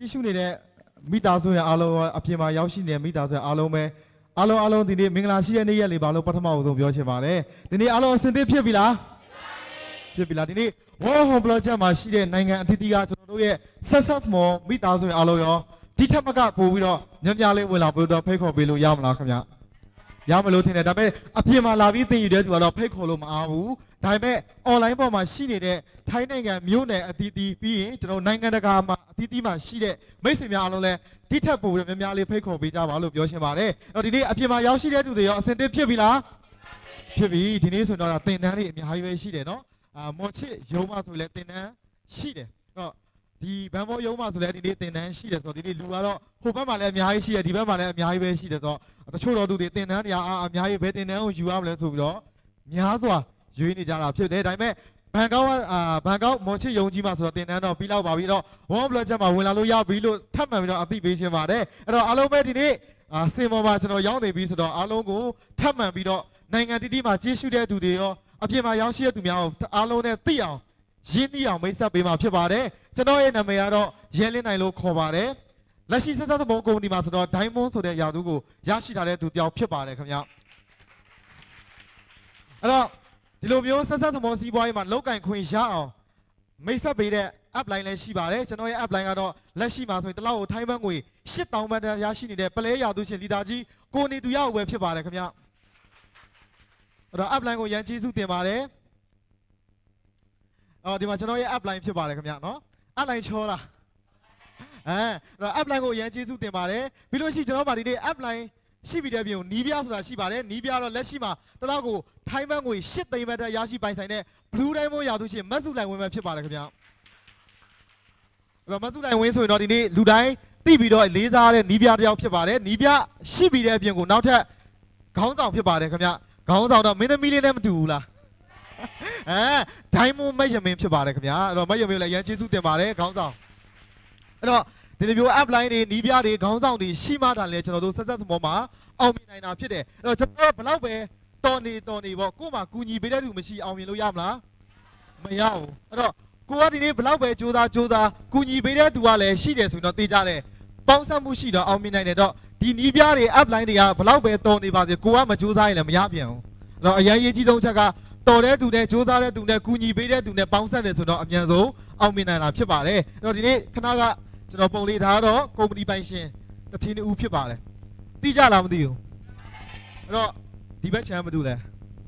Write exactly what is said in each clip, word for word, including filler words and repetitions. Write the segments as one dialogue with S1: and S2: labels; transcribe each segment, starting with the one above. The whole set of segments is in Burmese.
S1: တိရှုနေတဲ့မိသားစုရဲ့အားလုံးအပြင်မှာရောက်ရှိနေတဲ့မိသားစုရဲ့အားလုံးပဲအားလုံးအားလုံးဒီနေ့မင်္ဂလာရှိတဲ့နေ့ရက်လေးပါလို့ပထမအဆုံးပြောချင်ပါတယ်ဒီနေ့အားလုံးအဆင်သင့်ဖြစ်ပြီလားဖြစ်ပြီလားဒီနေ့ World Home Project မှာရှိတဲ့နိုင်ငံအသီးသီးကကျွန်တော်တို့ရဲ့ Success Small မိသားစုရဲ့အားလုံးရောဒီထက်မကပို့ပြီးတော့ညံ့ညလေးဝင်လာပြီးတော့ဖိတ်ခေါ်ပေးလို့ရမလားခင်ဗျရမလို့ထင်တယ်ဒါပေမဲ့အပြင်မှာလာပြီးသင်ယူတဲ့သူကတော့ဖိတ်ခေါ်လို့မအားဘူးဒါပေမဲ့ online ပေါ်မှာရှိနေတဲ့ထိုင်းနိုင်ငံမြို့နယ်အသီးသီးပြီးရင်ကျွန်တော်နိုင်ငံတကာမှာအသီးသီးမှာရှိတဲ့မိတ်ဆွေများအားလုံးလည်းဒီထက်ပိုပြီးများများလေးဖိတ်ခေါ်ပေးကြပါလို့ပြောချင်ပါတယ်အဲ့တော့ဒီနေ့အပြင်မှာရောက်ရှိတဲ့သူတွေရောအဆင်သင့်ဖြစ်ပြီလားဖြစ်ပြီဒီနေ့ဆိုတော့သင်တန်းလေးအများကြီးပဲရှိတယ်နော်အာမော်ချစ်ရုံးမဆိုလည်းသင်တန်းရှိတယ်အဲ့တော့ဒီဘန်ဘောရုံးမှာဆိုလည်းဒီနေ့သင်တန်းရှိတယ်ဆိုတော့ဒီနေ့လူကတော့ဟိုဘက်မှာလည်းအများကြီးရှိတယ်ဒီဘက်မှာလည်းအများကြီးပဲရှိတယ်ဆိုတော့တချို့တော်သူတွေသင်တန်းတရားအများကြီးပဲသင်တန်းကိုယူရမလဲဆိုပြီးတော့များစွာရွေးနေကြတာဖြစ်တယ်ဒါပေမဲ့ဘန်ကောက်အာဘန်ကောက်မော်ချစ်ရုံးကြီးမှာဆိုတော့သင်တန်းတော့ပြီးလောက်ပါပြီတော့ World Project မှာဝင်လာလို့ရပြီလို့ထပ်မံပြီးတော့အသိပေးချင်ပါတယ်အဲ့တော့အားလုံးပဲဒီနေ့အာစင်ပေါ်မှာကျွန်တော်ရောက်နေပြီဆိုတော့အားလုံးကိုထပ်မံပြီးတော့နိုင်ငံတည်တည်မှာကြီးစုတဲ့သူတွေရောအပြင်မှာရောက်ရှိတဲ့သူများကိုအားလုံးနဲ့သိအောင်ရင်းနှီးအောင်မိတ်ဆက်ပေးမှာဖြစ်ပါတယ်ကျွန်တော်ရဲ့နာမည်ကတော့ရဲလင်းနိုင်လို့ခေါ်ပါတယ်လက်ရှိဆက်ဆက်သမုံကုမ္ပဏီမှာဆိုတော့ Diamond ဆိုတဲ့ယာတူကိုရရှိထားတဲ့သူတယောက်ဖြစ်ပါတယ်ခင်ဗျအဲ့တော့ဒီလိုမျိုးဆက်ဆက်သမုံစီးပွားရေးမှာလောက်ကင်ခွင့်ရအောင်မိတ်ဆက်ပေးတဲ့ app line လည်းရှိပါတယ်ကျွန်တော်ရဲ့ app line ကတော့လက်ရှိမှာဆိုရင်တစ်လောက်ကိုထိုင်းဘတ်ငွေ ရှစ်သောင်း ဘတ်ရရှိနေတဲ့ပလဲယာတူရှင်လီတာကြီးကိုနေသူရအောင်ပဲဖြစ်ပါတယ်ခင်ဗျအဲ့တော့ app line ကိုရန်ကျေးဇူးတင်ပါတယ်အော်ဒီမှာကျွန်တော်ရဲ့ app line ဖြစ်ပါတယ်ခင်ဗျနော် app line ချောလားအဲအဲ့တော့ app line ကိုအရင်ကျေးဇူးတင်ပါတယ်ပြီးလို့ရှိကျွန်တော်ပါဒီနေ့ app line ရှိပြီးတဲ့ပြင်ကိုနီးပြဆိုတာရှိပါတယ်နီးပြတော့လက်ရှိမှာတလောက်ကိုထိုင်းဘတ်ငွေ ရှစ်သိန်းဘတ်ရရှိပိုင်ဆိုင်တဲ့ Blue Diamond ရာသူရှင်မတ်စုလိုင်ဝင်းပဲဖြစ်ပါတယ်ခင်ဗျအဲ့တော့မတ်စုလိုင်ဝင်းဆိုရင်တော့ဒီနေ့လူတိုင်းသိပြီးတော့လေးစားတဲ့နီးပြတစ်ယောက်ဖြစ်ပါတယ်နီးပြရှိပြီးတဲ့အပြင်ကိုနောက်ထပ်ခေါင်းဆောင်ဖြစ်ပါတယ်ခင်ဗျခေါင်းဆောင်တော့မင်းသမီးလေးနဲ့မတူဘူးလားအဲဒိုင်းမွန်မယမင်းဖြစ်ပါတယ်ခင်ဗျာအဲ့တော့မယမင်းလည်းရန်ကျေးဇူးတင်ပါတယ်ခေါင်းဆောင်အဲ့တော့ဒီလိုမျိုး app line တွေနီးပြတွေခေါင်းဆောင်တွေရှိမှတာလဲကျွန်တော်တို့ဆက်ဆက်စမောမှာအောင်မြင်နိုင်တာဖြစ်တယ်အဲ့တော့ကျွန်တော်ဘယ်လောက်ပဲတော်နေတော်နေပေါ့ကို့မှာကူညီပေးတဲ့သူမရှိအောင်မြင်လို့ရမလားမရဘူးအဲ့တော့ကိုကဒီနေ့ဘယ်လောက်ပဲစူးစမ်းစူးစမ်းကူညီပေးတဲ့သူကလည်းရှိတယ်ဆိုတော့သိကြတယ်ပေါင်းစပ်မှုရှိတော့အောင်မြင်နိုင်တယ်တော့ဒီနီးပြတွေ app line တွေကဘယ်လောက်ပဲတော်နေပါစေကိုကမစူးစမ်းရင်လည်းမရပြန်ဘူးအဲ့တော့အရင်ရေးကြီးဆုံးချက်ကတော်တဲ့သူနဲ့စူးစမ်းတဲ့သူနဲ့ကူညီပေးတဲ့သူနဲ့ပေါင်းစပ်တယ်ဆိုတော့အမြန်ဆုံးအောင်မြင်နိုင်တာဖြစ်ပါတယ်အဲ့တော့ဒီနေ့ခဏကကျွန်တော်ပုံလေးထားတော့ကုမ္ပဏီပိုင်ရှင်တထင်းဦးဖြစ်ပါတယ်သိကြလားမသိဘူးအဲ့တော့ဒီဘက်ချမ်းမတူလဲ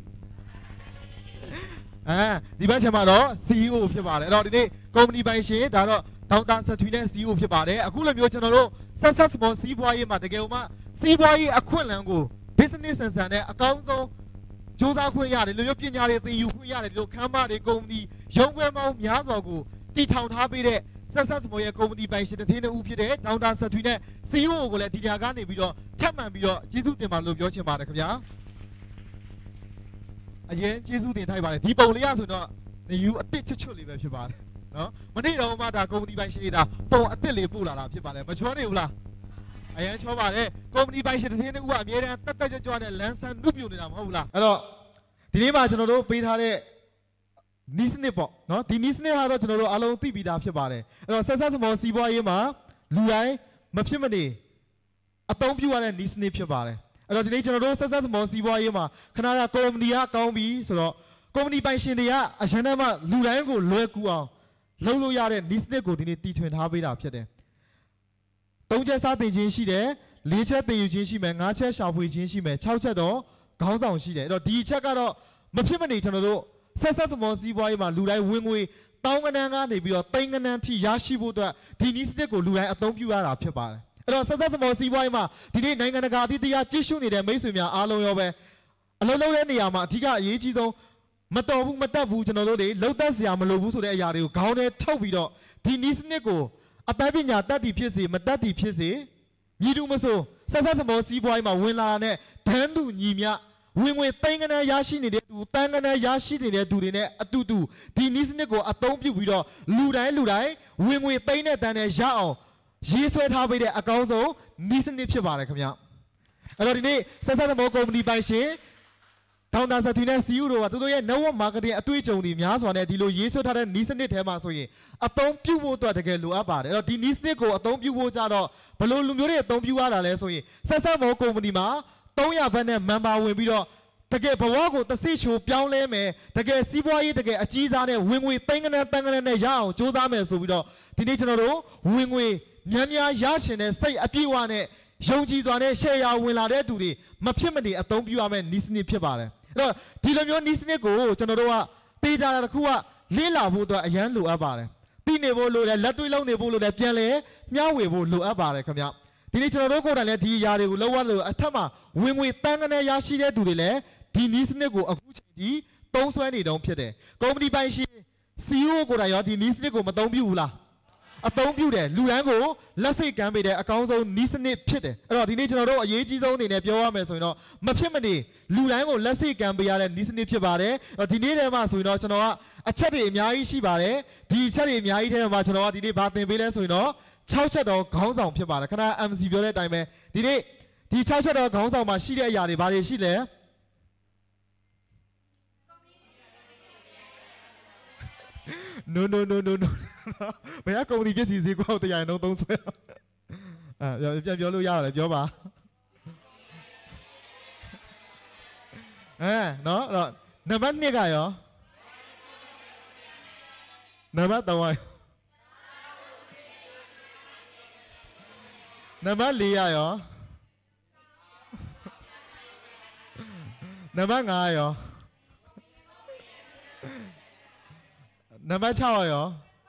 S1: အဲဒီဘက်ချမ်းမှာတော့ C E O ဖြစ်ပါတယ်အဲ့တော့ဒီနေ့ကုမ္ပဏီပိုင်ရှင်ဒါတော့ဒေါက်တာစထွီနဲ့ C E O ဖြစ်ပါတယ်အခုလိုမျိုးကျွန်တော်တို့ Success Small စီးပွားရေးမှာတကယ်လို့မှစီးပွားရေးအခွင့်အလမ်းကို business ဆန်ဆန်နဲ့အကောင်းဆုံးစူးစမ်းခွင့်ရတယ်လူမျိုးပညာတွေသင်ယူခွင့်ရတယ်ဒီလိုခမ်းမတွေကုမ္ပဏီရုံးခွဲပေါင်းများစွာကိုတည်ထောင်ထားပေးတဲ့ Success Small ရဲ့ကုမ္ပဏီပိုင်ရှင်တစ်ထင်းဦးဖြစ်တဲ့ဒေါက်တာစထွီနဲ့ C E O ကိုလည်းဒီညာကနေပြီးတော့ထပ်မံပြီးတော့ကျေးဇူးတင်ပါလို့ပြောချင်ပါတယ်ခင်ဗျာအရင်ကျေးဇူးတင်ထိုက်ပါတယ်ဒီပုံလေးရဆိုတော့နေယူအစ်စ်ချွတ်ချွတ်လေးပဲဖြစ်ပါတယ်နော်မနေ့တော့မှဒါကုမ္ပဏီပိုင်ရှင်တွေဒါပုံအစ်စ်လေးပို့လာတာဖြစ်ပါတယ်မချောနေဘူးလားအရင်ချောပါတယ်ကုမ္ပဏီပိုင်ရှင်တစ်ထင်းဦးကအမြဲတမ်းတက်တက်ကြွကြွနဲ့လမ်းဆန်းနှုတ်ပြနေတာမဟုတ်ဘူးလားအဲ့တော့ဒီနေ့မှာကျွန်တော်တို့ပေးထားတဲ့နီးစနစ်ပေါ့နော်ဒီနီးစနစ်ကတော့ကျွန်တော်တို့အားလုံးသိပြီးသားဖြစ်ပါတယ်အဲ့တော့ Success Small စီးပွားရေးမှာလူတိုင်းမဖြစ်မနေအသုံးပြုရတဲ့နီးစနစ်ဖြစ်ပါတယ်အဲ့တော့ဒီနေ့ကျွန်တော်တို့ Success Small စီးပွားရေးမှာခဏကကုမ္ပဏီကကောင်းပြီဆိုတော့ကုမ္ပဏီပိုင်ရှင်တွေကအရန်တမ်းမှလူတိုင်းကိုလွယ်ကူအောင်လုပ်လို့ရတဲ့နီးစနစ်ကိုဒီနေ့တည်ထွင်ထားပေးတာဖြစ်တယ်သုံးချက်စတင်ခြင်းရှိတယ်လေးချက်သင်ယူခြင်းရှိမယ်ငါးချက်ရှာဖွေခြင်းရှိမယ်ခြောက်ချက်တော့ခေါင်းဆောင်ရှိတယ်အဲ့တော့ဒီချက်ကတော့မဖြစ်မနေကျွန်တော်တို့ဆက်ဆက်စမောစီးပွားရေးမှာလူတိုင်းဝင်ငွေတောင်းကနန်းကနေပြီးတော့တိန်ကနန်းထိရရှိဖို့အတွက်ဒီနည်းစနစ်ကိုလူတိုင်းအသုံးပြုရတာဖြစ်ပါတယ်အဲ့တော့ဆက်ဆက်စမောစီးပွားရေးမှာဒီနေ့နိုင်ငံတကာအသီးသီးကြည့်ရှုနေတဲ့မိတ်ဆွေများအားလုံးရောပဲအလုံးလုံးတဲ့နေရာမှာအထူးအရေးကြီးဆုံးမတော်ဘူးမတက်ဘူးကျွန်တော်တို့တွေလှုပ်သက်စရာမလိုဘူးဆိုတဲ့အရာတွေကိုခေါင်းထဲထုတ်ပြီးတော့ဒီနည်းစနစ်ကိုအတိုင်းပညာတတ်တည်ဖြစ်စေမတတ်တည်ဖြစ်စေညီတူမဆိုဆက်ဆက်စမောစီးပွားရေးမှာဝင်လာတဲ့ဒန်းတူညီမြဝင်ငွေသိန်းကနန်းရရှိနေတဲ့သူတန်းကနန်းရရှိနေတဲ့သူတွေနဲ့အတူတူဒီနည်းစနစ်ကိုအသုံးပြုပြီးတော့လူတိုင်းလူတိုင်းဝင်ငွေသိန်းနဲ့တန်းနဲ့ရအောင်ရေးဆွဲထားပေးတဲ့အကောင်းဆုံးနည်းစနစ်ဖြစ်ပါတယ်ခင်ဗျအဲ့တော့ဒီနေ့ဆက်ဆက်စမောကုမ္ပဏီပိုင်ရှင်တောင်တာစထွေနဲ့စီယူတို့ကသူတို့ရဲ့ network marketing အတွေ့အကြုံတွေများစွာနဲ့ဒီလိုရေးဆွဲထားတဲ့နီးစနစ်ထဲမှာဆိုရင်အသုံးပြုဖို့အတွက်တကယ်လိုအပ်ပါတယ်အဲ့တော့ဒီနီးစနစ်ကိုအသုံးပြုဖို့ကြတော့ဘယ်လိုလူမျိုးတွေအသုံးပြုရတာလဲဆိုရင်ဆက်ဆက်မောကုမ္ပဏီမှာသုံးရာဘတ်နဲ့ member ဝင်ပြီးတော့တကယ်ဘဝကိုတစ်စိချိုပြောင်းလဲမယ်တကယ်စီးပွားရေးတကယ်အကြီးစားနဲ့ဝင်ငွေသိန်းကနန်းတန်းကနန်းနဲ့ရအောင်စူးစမ်းမယ်ဆိုပြီးတော့ဒီနေ့ကျွန်တော်တို့ဝင်ငွေများများရရှင်တဲ့စိတ်အပြည့်အဝနဲ့ယုံကြည်စွာနဲ့ share ဝင်လာတဲ့သူတွေမဖြစ်မနေအသုံးပြုရမယ့်နီးစနစ်ဖြစ်ပါတယ်အဲ့တော့ဒီလိုမျိုးနီးစနစ်ကိုကျွန်တော်တို့ကတေးကြတာတစ်ခုကလေးလာဖို့အတွက်အရန်လိုအပ်ပါတယ်ပြီးနေဖို့လိုတယ်လက်တွေ့လုံးနေဖို့လိုတယ်ပြန်လဲမျှဝေဖို့လိုအပ်ပါတယ်ခင်ဗျဒီနေ့ကျွန်တော်တို့ကိုယ်တိုင်လည်းဒီຢာတွေကိုလောက်ရလို့အထက်မှာဝင်ငွေတန်းကနေရရှိတဲ့သူတွေလည်းဒီနီးစနစ်ကိုအခုချိန်ဒီသုံးဆွဲနေတုန်းဖြစ်တယ်ကုမ္ပဏီပိုင်ရှင် C E O ကိုယ်တိုင်ရောဒီနီးစနစ်ကိုမသုံးပြုဘူးလားအသုံးပြုတယ်လူရန်ကိုလက်စိတ်ကမ်းပေးတဲ့အကောင်းဆုံးနီးစနစ်ဖြစ်တယ်အဲ့တော့ဒီနေ့ကျွန်တော်တို့အရေးကြီးဆုံးအနေနဲ့ပြောရမယ်ဆိုရင်တော့မဖြစ်မနေလူတိုင်းကိုလက်စိတ်ကမ်းပေးရတဲ့နီးစနစ်ဖြစ်ပါတယ်အဲ့တော့ဒီနေ့ထဲမှာဆိုရင်တော့ကျွန်တော်ကအချက်တွေအများကြီးရှိပါတယ်ဒီအချက်တွေအများကြီးထဲမှာကျွန်တော်ကဒီနေ့ဗာသင်ပေးလဲဆိုရင်တော့၆ချက်တော့ခေါင်းဆောင်ဖြစ်ပါတယ်ခဏ M C ပြောတဲ့အတိုင်းပဲဒီနေ့ဒီ၆ချက်တော့ခေါင်းဆောင်မှာရှိတဲ့အရာတွေဘာတွေရှိလဲno no no no no ဘယ်ကကုမ္ပဏီပြည့်စည်စည်းကောက်တရားနှုန်းသုံးဆွဲအဲပြန်ပြောလို့ရတယ်ပြောပါအဲနော်အဲ့တော့နံပါတ်နှစ်ကရောနံပါတ်သုံးကရောနံပါတ်လေးကရောနံပါတ်ငါးရောနံပါတ်၆ရော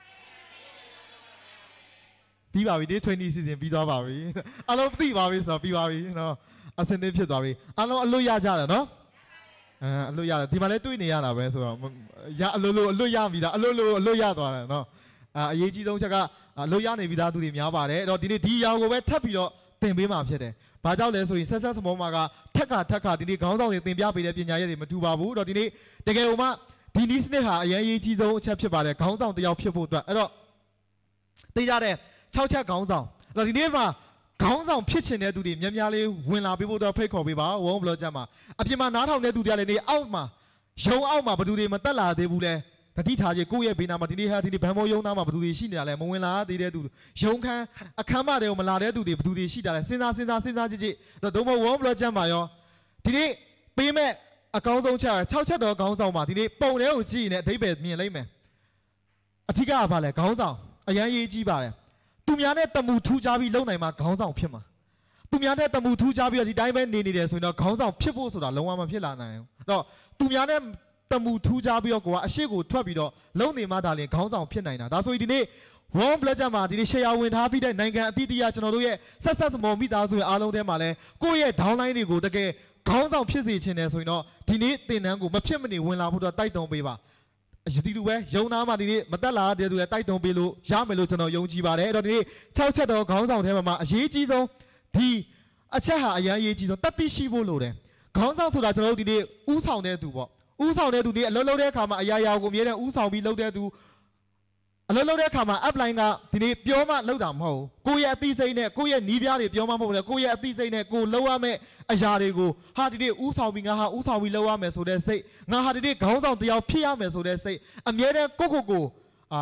S1: ပြီးပါပြီဒီ20 season ပြီးသွားပါပြီအားလုံးသိပါပြီဆိုတော့ပြီးပါပြီနော်အစနစ်ဖြစ်သွားပြီအားလုံးအလွတ်ရကြတယ်နော်အဲအလွတ်ရတယ်ဒီမှာလည်းတွေ့နေရတာပဲဆိုတော့ရအလွတ်လို့အလွတ်ရပြီလားအလွတ်လို့အလွတ်ရသွားတယ်နော်အာအရေးကြီးဆုံးချက်ကအလွတ်ရနေပြီသားသူတွေများပါတယ်အဲ့တော့ဒီနေ့ဒီຢာကိုပဲထပ်ပြီးတော့သင်ပေးမှာဖြစ်တယ်ဘာကြောင့်လဲဆိုရင်ဆက်ဆက်စမောမှာကထက်ကထက်ကဒီနေ့ခေါင်းဆောင်တွေသင်ပြပေးတဲ့ပညာရပ်တွေမတူပါဘူးအဲ့တော့ဒီနေ့တကယ်လို့မှဒီနီးစနစ်ဟာအရင်အရေးကြီးဆုံးအချက်ဖြစ်ပါတယ်ခေါင်းဆောင်တယောက်ဖြစ်ဖို့အတွက်အဲ့တော့သိကြတဲ့၆ချက်ခေါင်းဆောင်အဲ့တော့ဒီနေ့မှာခေါင်းဆောင်ဖြစ်ချင်တဲ့သူတွေများများလေးဝင်လာပေးဖို့တော့ဖိတ်ခေါ်ပေးပါဝုန်းဘလော့ချက်မှာအပြင်မှာနားထောင်တဲ့သူတွေကလည်းနေအောက်မှာရုံအောက်မှာဘယ်သူတွေမတက်လာသေးဘူးလဲတတိထားကြီးကိုယ့်ရဲ့ဘေးနားမှာဒီနေ့ဟာဒီနေ့ဘန်မောရုံသားမှာဘယ်သူတွေရှိနေတာလဲမဝင်လာသေးတဲ့သူရုံခန်းအခမ်းမတွေကိုမလာတဲ့သူတွေဘယ်သူတွေရှိတာလဲစဉ်းစားစဉ်းစားစဉ်းစားကြည့်ကြည့်တော့ဒုံမဝုန်းဘလော့ချက်မှာရောဒီနေ့ပေးမဲ့အကောင်းဆုံးချက်၆ချက်တော့ခေါင်းဆောင်မှာဒီနေ့ပုံထဲကိုကြည့်ရင်အဓိပ္ပာယ်မြင်လိုက်မယ်အထူးကဘာလဲခေါင်းဆောင်အရန်ရေးကြီးပါတယ်သူများနဲ့တမူထူးခြားပြီးလုံနိုင်မှာခေါင်းဆောင်ဖြစ်မှာသူများနဲ့တမူထူးခြားပြီးတော့ဒီတိုင်းပဲနေနေတယ်ဆိုရင်တော့ခေါင်းဆောင်ဖြစ်ဖို့ဆိုတာလုံးဝမဖြစ်လာနိုင်ဘူးအဲ့တော့သူများနဲ့တမူထူးခြားပြီးတော့ကိုကအရှိကိုထွက်ပြီးတော့လုံနေမှဒါလည်းခေါင်းဆောင်ဖြစ်နိုင်တာဒါဆိုရင်ဒီနေ့ Warm Blood မှာဒီနေ့ share ဝင်ထားပြီးတဲ့နိုင်ငံအသီးသီးကကျွန်တော်တို့ရဲ့ဆက်ဆက်စမောမိသားစုရဲ့အားလုံးထဲမှာလဲကိုယ့်ရဲ့ downline တွေကိုတကယ်ခေါင်းဆောင်ဖြစ်စေချင်တယ်ဆိုရင်တော့ဒီနေ့သင်တန်းကိုမဖြစ်မနေဝင်လာဖို့တော့တိုက်တွန်းပေးပါအဒီလိုပဲယုံသားမှဒီနေ့မတက်လာတဲ့သူလည်းတိုက်တွန်းပေးလို့ရမယ်လို့ကျွန်တော်ယုံကြည်ပါတယ်အဲ့တော့ဒီနေ့၆ချက်တော့ခေါင်းဆောင်ထဲမှာအရေးကြီးဆုံးဒီအချက်ဟာအရင်အရေးကြီးဆုံးတတိရှိဖို့လိုတယ်ခေါင်းဆောင်ဆိုတာကျွန်တော်တို့ဒီနေ့ဥဆောင်တဲ့သူပေါ့ဥဆောင်တဲ့သူဒီအလုံးလုံးတဲ့အခါမှာအရာရာကိုအမြဲတမ်းဥဆောင်ပြီးလုပ်တဲ့သူအလုံးလုံးတဲ့အခါမှာ upline ကဒီနေ့ပြောမှလုပ်တာမဟုတ်ဘူးကိုယ့်ရဲ့အသိစိတ်နဲ့ကိုယ့်ရဲ့နီးပြားတွေပြောမှမဟုတ်ဘူးကိုယ့်ရဲ့အသိစိတ်နဲ့ကိုလှုပ်ရမယ့်အရာတွေကိုဟာဒီနေ့ဥဆောင်ပြီးငါဟာဥဆောင်ပြီးလှုပ်ရမယ်ဆိုတဲ့စိတ်ငါဟာဒီနေ့ခေါင်းဆောင်တယောက်ဖြစ်ရမယ်ဆိုတဲ့စိတ်အမြဲတမ်းကိုကိုကိုအာ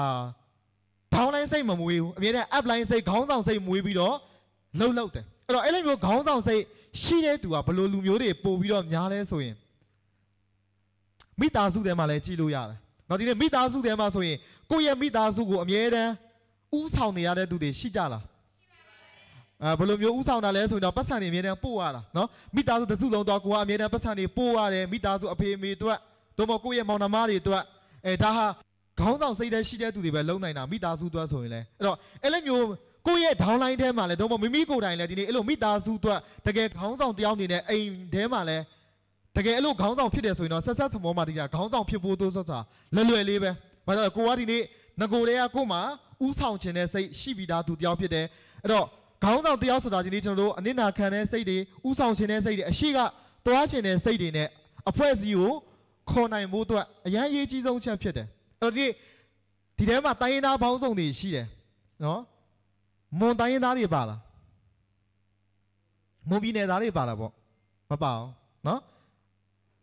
S1: downline စိတ်မမွေးဘူးအမြဲတမ်း upline စိတ်ခေါင်းဆောင်စိတ်မွေးပြီးတော့လှုပ်လှုပ်တယ်အဲ့တော့အဲ့လိုမျိုးခေါင်းဆောင်စိတ်ရှိတဲ့သူကဘယ်လိုလူမျိုးတွေပို့ပြီးတော့များလဲဆိုရင်မိသားစုထဲမှာလည်းကြည့်လို့ရတယ်နော်ဒီနေ့မိသားစုထဲမှာဆိုရင်ကိုယ့်ရဲ့မိသားစုကိုအမြဲတမ်းဥဆောင်နေရတဲ့သူတွေရှိကြလားအဲဘယ်လိုမျိုးဥဆောင်တာလဲဆိုတော့ပတ်စံတွေအမြဲတမ်းပို့ရတာနော်မိသားစုတစ်စုလုံးတော့ကိုကအမြဲတမ်းပတ်စံတွေပို့ရတယ်မိသားစုအဖေအမေတို့တို့မကိုယ့်ရဲ့မောင်နှမတွေတို့အဲဒါဟာခေါင်းဆောင်စိတ်ထဲရှိတဲ့သူတွေပဲလုံနိုင်တာမိသားစုတို့ဆိုရင်လေအဲ့တော့အဲ့လိုမျိုးကိုယ့်ရဲ့ downline ထဲမှာလဲတို့မမိမိကိုယ်တိုင်လဲဒီနေ့အဲ့လိုမိသားစုတို့တကယ်ခေါင်းဆောင်တယောက်အနေနဲ့အိမ်ထဲမှာလဲတကယ်အဲ့လိုခေါင်းဆောင်ဖြစ်တယ်ဆိုရင်တော့ဆက်ဆက်စမောမှာဒီကခေါင်းဆောင်ဖြစ်ဖို့တို့ဆိုတာလွယ်လွယ်လေးပဲဘာလို့လဲကိုကဒီနေ့ငကိုတွေကကို့မှာဥဆောင်ခြင်းတဲ့စိတ်ရှိပြီးသားသူတယောက်ဖြစ်တယ်အဲ့တော့ခေါင်းဆောင်တယောက်ဆိုတာဒီနေ့ကျွန်တော်တို့အနစ်နာခံတဲ့စိတ်တွေဥဆောင်ခြင်းတဲ့စိတ်တွေအရှိကတွားခြင်းတဲ့စိတ်တွေနဲ့အဖွဲ့အစည်းကိုခေါ်နိုင်ဖို့အတွက်အရန်ရေးကြီးဆုံးချက်ဖြစ်တယ်အဲ့တော့ဒီဒီထဲမှာတိုင်းရင်းသားပေါင်းစုံတွေရှိတယ်နော်မွန်တိုင်းရင်းသားတွေပါလားမွန်ပြည်နယ်သားတွေပါလားပေါ့မပါဘူးနော်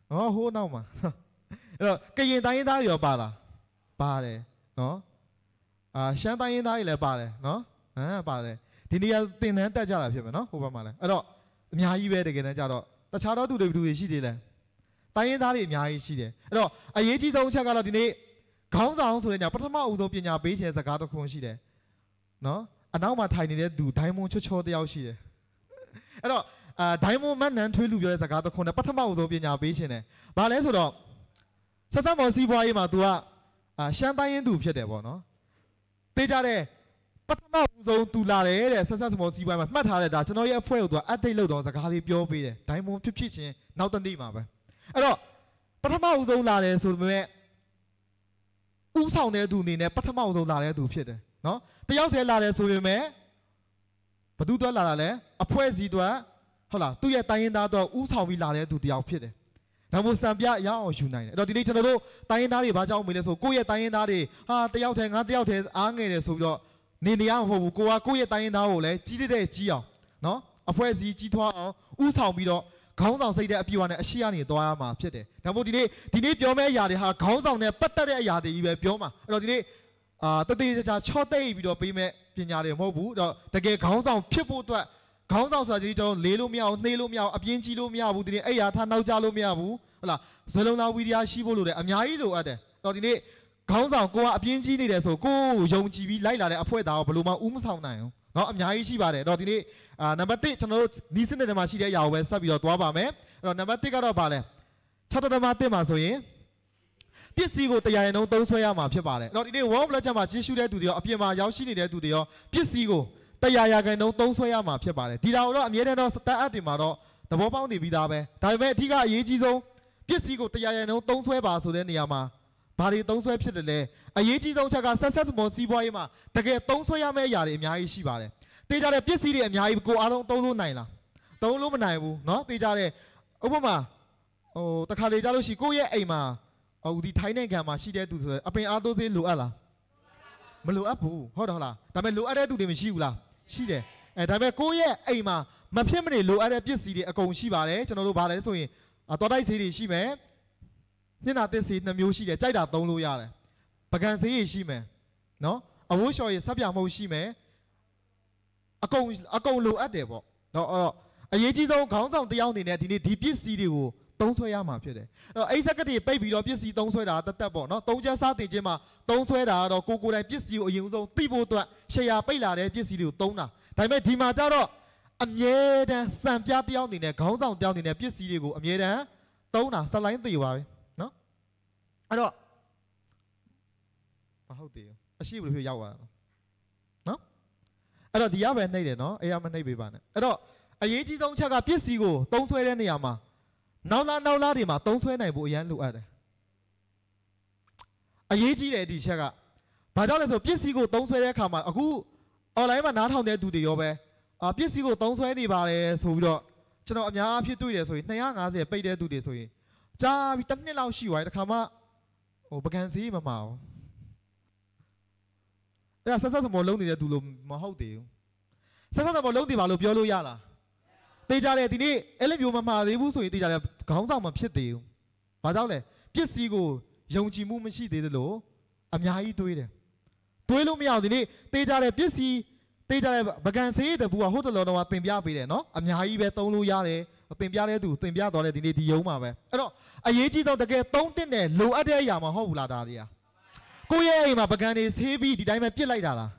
S1: နော်ဟိုးနောက်မှာအဲ့တော့ကရင်တိုင်းရင်းသားတွေရောပါလားပါတယ်နော်အာရှမ်းတိုင်းရင်းသားတွေလည်းပါတယ်နော်ဟမ်ပါတယ်ဒီနေရာသင်တန်းတက်ကြတာဖြစ်မယ်နော်ဟိုဘက်မှာလည်းအဲ့တော့အများကြီးပဲတကယ်တမ်းကြတော့တခြားသောသူတွေဘယ်သူတွေရှိသေးလဲတိုင်းရင်းသားတွေအများကြီးရှိတယ်အဲ့တော့အရေးကြီးဆုံးအချက်ကတော့ဒီနေ့ခေါင်းဆောင်ဆိုတဲ့ညပထမအဦးဆုံးပညာပေးခြင်းစကားတစ်ခုရှိတယ်နော်အနောက်မှာထိုင်နေတဲ့သူဒိုင်းမွန်ချောချောတယောက်ရှိတယ်အဲ့တော့အာဒိုင်းမွန်မနန်းထွေးလူပြောတဲ့စကားတစ်ခုနဲ့ပထမအဦးဆုံးပညာပေးခြင်းတယ်ဘာလဲဆိုတော့ဆက်ဆက်မော်စီးပွားရေးမှာ तू ကအာရှမ်းတိုင်းရင်းသူဖြစ်တယ်ပေါ့နော်သိကြတဲ့ပထမဦးဆုံး तू လာတယ်တဲ့ဆက်ဆက်မော်စီးပွားရေးမှာမှတ်ထားတဲ့ဒါကျွန်တော်ရဲ့အဖွဲ့ကို तू အပ်ဒိတ်လုပ်တော့စကားလေးပြောပေးတယ်ဒိုင်းမွန်ဖြစ်ဖြစ်ချင်းနောက်တစ်နေ့မှာပဲအဲ့တော့ပထမဦးဆုံးလာတယ်ဆိုပေမဲ့ဥဆောင်တဲ့သူအနေနဲ့ပထမဦးဆုံးလာတဲ့သူဖြစ်တယ်နော်တယောက်တည်းလာတယ်ဆိုပေမဲ့ဘသူတော့လာတာလဲအဖွဲ့အစည်းတော့ဟုတ်လားသူ့ရဲ့တိုင်းရင်းသားတော့ဥဆောင်ပြီးလာတဲ့သူတယောက်ဖြစ်တယ်ဒါမို့စံပြရအောင်ယူနိုင်တယ်အဲ့တော့ဒီနေ့ကျွန်တော်တို့တိုင်းရင်းသားတွေဘာကြောင့်မေးလဲဆိုကိုယ့်ရဲ့တိုင်းရင်းသားတွေဟာတယောက်တည်းငါတယောက်တည်းအားငယ်တယ်ဆိုပြီးတော့နေနေရမှာမဟုတ်ဘူးကိုကကိုယ့်ရဲ့တိုင်းရင်းသားကိုလည်းကြီးတဲ့ကြီးအောင်နော်အဖွဲ့အစည်းကြီးထွားအောင်ဥဆောင်ပြီးတော့ခေါင်းဆောင်စိတ်တဲ့အပြည့်အဝနဲ့အရှိကနေသွားရမှာဖြစ်တယ်ဒါမို့ဒီနေ့ဒီနေ့ပြောမယ့်အရာတွေဟာခေါင်းဆောင်နဲ့ပတ်သက်တဲ့အရာတွေကြီးပဲပြောမှာအဲ့တော့ဒီနေ့အာတတိယချာချော့သိပ်ပြီးတော့ပေးမဲ့ပညာတွေမဟုတ်ဘူးအဲ့တော့တကယ်ခေါင်းဆောင်ဖြစ်ဖို့အတွက်ခေါင်းဆောင်ဆိုတာဒီကျွန်တော်လေးလို့မရအောင်နှေးလို့မရအောင်အပြင်းကြီးလို့မရဘူးဒီနေ့အဲ့ရာထားနောက်ကျလို့မရဘူးဟုတ်လားဇလုံးသားဝီဒီယာရှိဖို့လို့လည်းအများကြီးလိုအပ်တယ်အဲ့တော့ဒီနေ့ခေါင်းဆောင်ကိုကအပြင်းကြီးနေတယ်ဆိုကိုကိုယုံကြည်ပြီးလိုက်လာတဲ့အဖွဲ့သားကိုဘယ်လိုမှဥမဆောင်နိုင်ဘူးเนาะအများကြီးရှိပါတယ်အဲ့တော့ဒီနေ့အာနံပါတ်တစ်ကျွန်တော်တို့နီးစနစ်တွေမှာရှိတဲ့အရာကိုပဲဆက်ပြီးတော့သွားပါမယ်အဲ့တော့နံပါတ်တစ်ကတော့ဘာလဲ၆တမတစ်မှာဆိုရင်ပစ္စည်းကိုတရားရင်လုံးသုံးဆွဲရမှာဖြစ်ပါတယ်အဲ့တော့ဒီနေ့ World Blood မှာကြီးစုတဲ့သူတွေရောအပြင်မှာရောက်ရှိနေတဲ့သူတွေရောပစ္စည်းကိုတရားရာခိုင်နှုန်းသုံးဆွဲရမှာဖြစ်ပါတယ်ဒီတာတော့အမြဲတမ်းတော့စတက်အပ်တွေမှာတော့သဘောပေါက်နေပြီးသားပဲဒါပေမဲ့အထူးကအရေးကြီးဆုံးပစ္စည်းကိုတရားရာခိုင်နှုန်းသုံးဆွဲပါဆိုတဲ့နေရာမှာဘာတွေသုံးဆွဲဖြစ်တယ်လဲအရေးကြီးဆုံးချက်က success မော်စီးပွားရေးမှာတကယ်သုံးဆွဲရမယ့်အရာတွေအများကြီးရှိပါတယ်တေးကြတဲ့ပစ္စည်းတွေအများကြီးကိုအားလုံးသုံးလို့နိုင်လားသုံးလို့မနိုင်ဘူးเนาะတေးကြတဲ့ဥပမာဟိုတခါလေကြားလို့ရှိကိုယ့်ရဲ့အိမ်မှာဟိုဒီထိုင်းနိုင်ငံမှာရှိတဲ့သူဆိုအပင်အားသုံးစေးလိုအပ်လားမလိုအပ်ဘူးဟုတ်တယ်ဟုတ်လားဒါပေမဲ့လိုအပ်တဲ့သူတွေမရှိဘူးလားရှိတယ်အဲဒါပေမဲ့ကိုယ့်ရဲ့အိမ်မှာမဖြစ်မနေလိုအပ်တဲ့ပစ္စည်းတွေအကုန်ရှိပါတယ်ကျွန်တော်တို့ဗာလဲဆိုရင်တော်တိုက်ဆေးတွေရှိမယ်ညနာသစ်ဆေးနှမျိုးရှိတယ်ကြိုက်တာသုံးလို့ရတယ်ပကံဆေးတွေရှိမယ်နော်အဝိုးလျှော်ရည်ဆက်ပြမှုရှိမယ်အကုန်အကုန်လိုအပ်တယ်ပေါ့နော်အဲ့တော့အရေးကြီးဆုံးခေါင်းဆောင်တယောက်အနေနဲ့ဒီနေ့ဒီပစ္စည်းတွေကိုသုံးဆွဲရမှာဖြစ်တယ်အဲ့တော့အိစက်ကတိပိတ်ပြီးတော့ပစ္စည်းသုံးဆွဲတာတသက်ပေါ့နော်သုံးချက်စားတင်ခြင်းမှာသုံးဆွဲတာကတော့ကိုကိုယ်တိုင်ပစ္စည်းကိုအရင်ဆုံးသိဖို့အတွက်ရှယ်ယာပိတ်လာတဲ့ပစ္စည်းတွေကိုသုံးတာဒါပေမဲ့ဒီမှာကျတော့အမြဲတမ်းစံပြတယောက်အနေနဲ့ခေါင်းဆောင်တယောက်အနေနဲ့ပစ္စည်းတွေကိုအမြဲတမ်းသုံးတာဆက်လိုင်းသိပါပဲနော်အဲ့တော့မဟုတ်သေးဘူးအရှိဘယ်လိုဖြစ်ရောက်သွားတာနော်အဲ့တော့ဒီရပဲနှိမ့်တယ်နော်အေးရမနှိမ့်ပေးပါနဲ့အဲ့တော့အရေးကြီးဆုံးချက်ကပစ္စည်းကိုသုံးဆွဲတဲ့နေရာမှာနောက်လာနောက်လာတွေမှာသုံးဆွဲနိုင်ဖို့အရန်လိုအပ်တယ်အရေးကြီးတယ်ဒီချက်ကဘာကြောင့်လဲဆိုပစ္စည်းကိုသုံးဆွဲတဲ့အခါမှာအခု online မှာနားထောင်တဲ့သူတွေရောပဲအာပစ္စည်းကိုသုံးဆွဲနေပါတယ်ဆိုပြီးတော့ကျွန်တော်အများအဖြစ်တွေ့တယ်ဆိုရင်၂၅၀ပိတ်တဲ့သူတွေဆိုရင်ကြာပြီးတစ်နှစ်လောက်ရှိသွားတယ်တခါမှဟိုပကံစည်းမမအောင်အဲ့ဒါဆက်ဆက်စမောလုံးနေတဲ့သူလို့မဟုတ်သေးဘူးဆက်ဆက်စမောလုံးနေပါလို့ပြောလို့ရလားတေးကြတယ်ဒီနေ့အဲ့လိုမျိုးမမှားသေးဘူးဆိုရင်တေးကြတယ်ခေါင်းဆောင်မဖြစ်သေးဘူးဘာကြောင့်လဲပစ္စည်းကိုယုံကြည်မှုမရှိသေးတယ်လို့အများကြီးတွေးတယ်တွေးလို့မရအောင်ဒီနေ့တေးကြတယ်ပစ္စည်းတေးကြတယ်ပကံစည်းတပူကဟိုတလောတော့တင်ပြပေးတယ်နော်အများကြီးပဲသုံးလို့ရတယ်တင်ပြတဲ့သူတင်ပြတော်တဲ့ဒီနေ့ဒီယုံမှာပဲအဲ့တော့အရေးကြီးဆုံးတကယ်သုံးတင်တယ်လိုအပ်တဲ့အရာမဟုတ်ဘူးလားဒါတွေကကိုယ့်ရဲ့အိမ်မှာပကံတွေဆေးပြီးဒီတိုင်းပဲပြစ်လိုက်တာလား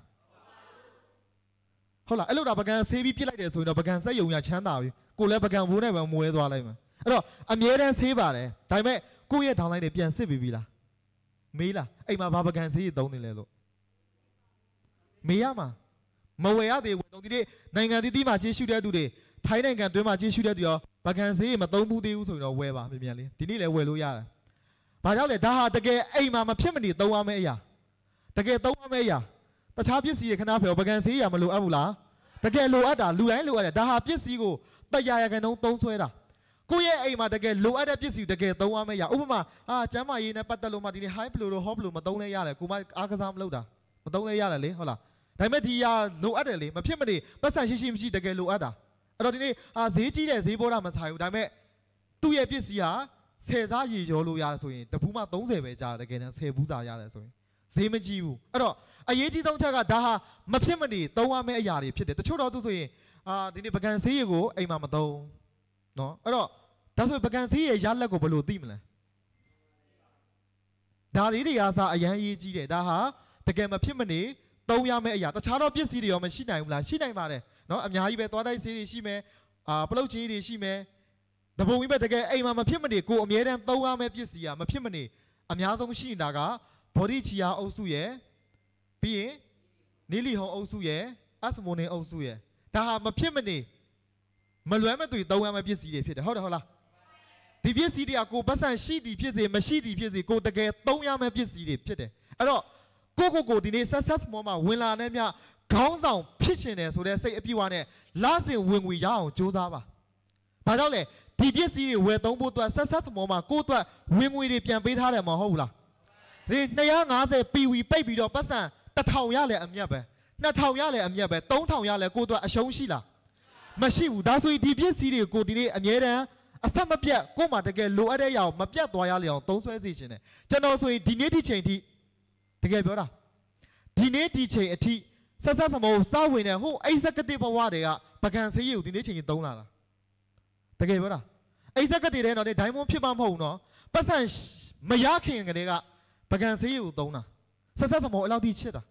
S1: ဟုတ်လားအဲ့လိုဒါပကံဆေးပြီးပြစ်လိုက်တယ်ဆိုရင်တော့ပကံဆက်ယုံရချမ်းသာပြီကိုလည်းပကံဘိုးနဲ့ပဲမွဲသွားလိုက်မှာအဲ့တော့အမြဲတမ်းဆေးပါတယ်ဒါပေမဲ့ကိုယ့်ရဲ့ဒေါင်းလိုက်တွေပြန်စစ်ပြီးပြီလားမေးလားအိမ်မှာဘာပကံဆေးသုံးနေလဲလို့မေးရမှာမဝယ်ရသေးဘူးတော့ဒီနေ့နိုင်ငံတည်တည်မှာကျေးရှုတဲ့သူတွေထိုင်းနိုင်ငံတွင်းမှာကျေးရှုတဲ့သူရောပကံဆေးမသုံးဘူးသေးဘူးဆိုရင်တော့ဝယ်ပါမြန်မြန်လေးဒီနေ့လည်းဝယ်လို့ရတယ်ဘာကြောင့်လဲဒါဟာတကယ်အိမ်မှာမဖြစ်မနေသုံးရမယ့်အရာတကယ်သုံးရမယ့်အရာတခြားပစ္စည်းတွေခဏဖော်ပကံဆေးရမလိုအပ်ဘူးလားတကယ်လိုအပ်တာလူတိုင်းလိုအပ်တယ်ဒါဟာပစ္စည်းကိုတရားရကန်တုံးသုံးဆွဲတာကိုယ့်ရဲ့အိမ်မှာတကယ်လိုအပ်တဲ့ပစ္စည်းတကယ်သုံးရမယ့်အရာဥပမာဟာကျမ်းမာရေးနဲ့ပတ်သက်လို့မှဒီနေ့ high blood လို့ hot blood မသုံးလဲရတယ်ကိုမအားကစားမလုပ်တာမသုံးလဲရတယ်လေဟုတ်လားဒါပေမဲ့ဒီဟာလိုအပ်တယ်လေမဖြစ်မနေပတ်စံရှိရှိမရှိတကယ်လိုအပ်တာအဲ့တော့ဒီနေ့ဟာဈေးကြီးတယ်ဈေးပေါ်တာမဆိုင်ဘူးဒါပေမဲ့သူ့ရဲ့ပစ္စည်းဟာဆယ်စားရေရောလို့ရတယ်ဆိုရင်တပူးမှသုံးဆယ်ပဲကြာတယ်တကယ်တမ်းဆယ်ဘူးစာရတယ်ဆိုရင်ဈေးမကြီးဘူးအဲ့တော့အရေးကြီးဆုံးချက်ကဒါဟာမဖြစ်မနေသုံးရမယ့်အရာတွေဖြစ်တယ်တချို့တော့သူဆိုရင်အာဒီနေ့ပကံဆေးရည်ကိုအိမ်မှာမသုံးနော်အဲ့တော့ဒါဆိုပကံဆေးရည်ရလက်ကိုဘယ်လိုသိမလဲဒါလေးတွေအားစားအရန်ရေးကြီးတယ်ဒါဟာတကယ်မဖြစ်မနေသုံးရမယ့်အရာတခြားတော့ပစ္စည်းတွေရောမရှိနိုင်ဘူးလားရှိနိုင်ပါတယ်နော်အများကြီးပဲသွားတိုက်ဆေးတွေရှိမယ်အာပလုတ်ချင်းတွေရှိမယ်တပုံကြီးပဲတကယ်အိမ်မှာမဖြစ်မနေကိုအမြဲတမ်းသုံးရမယ့်ပစ္စည်းကမဖြစ်မနေအများဆုံးရှိနေတာကဘော်ဒီချီယာအုပ်စုရဲ့ပြီးရင်နီလီဟုံအုပ်စုရဲ့အစမိုနင်အုပ်စုရဲ့ဒါဟာမဖြစ်မနေမလွဲမသွေသုံးရမယ့်ပစ္စည်းတွေဖြစ်တယ်ဟုတ်တယ်ဟုတ်လားဒီပစ္စည်းတွေကကိုပတ်စံရှိသည်ဖြစ်စေမရှိသည်ဖြစ်စေကိုတကယ်သုံးရမယ့်ပစ္စည်းတွေဖြစ်တယ်အဲ့တော့ကိုကိုကိုဒီနေ့ success မောမှာဝင်လာတဲ့မြခေါင်းဆောင်ဖြစ်ချင်တယ်ဆိုတဲ့စိတ်အပြည့်အဝနဲ့လာစဉ်ဝင်ငွေရအောင်စူးစမ်းပါဘာကြောင့်လဲဒီပစ္စည်းတွေဝယ်သုံးဖို့အတွက် success မောမှာကိုအတွက်ဝင်ငွေတွေပြန်ပေးထားတယ်မဟုတ်ဘူးလားဒီtwo hundred fiftyပီဝီပိတ်ပြီးတော့ပတ်စံone thousandရလဲအမြတ်ပဲtwo thousandရလဲအမြတ်ပဲthree thousandရလဲကိုအတွက်အရှုံးရှိလားမရှိဘူးဒါဆိုရင်ဒီပစ္စည်းတွေကိုဒီနေ့အမြဲတမ်းအဆက်မပြတ်ကိုမှတကယ်လိုအပ်တဲ့အရာကိုမပြတ်သွားရလေအောင်သုံးဆွဲစေခြင်းတယ်ကျွန်တော်ဆိုရင်ဒီနေ့ဒီချိန်ထိတကယ်ပြောတာဒီနေ့ဒီချိန်အထိဆက်ဆက်စမောစောက်ဝင်တဲ့ဟိုအိစကတိဘဝတွေကပကံဆေးရည်ကိုဒီနေ့ချိန်ကြီးသုံးလာတာတကယ်ပြောတာအိစကတိတဲ့တော့ဒိုင်းမွန်ဖြစ်မှမဟုတ်ဘူးနော်ပတ်စံမရခင်ကလေးကပကံဆေးရည်ကိုသုံးတာဆက်ဆက်စမောအလောက်ထိချစ်တာ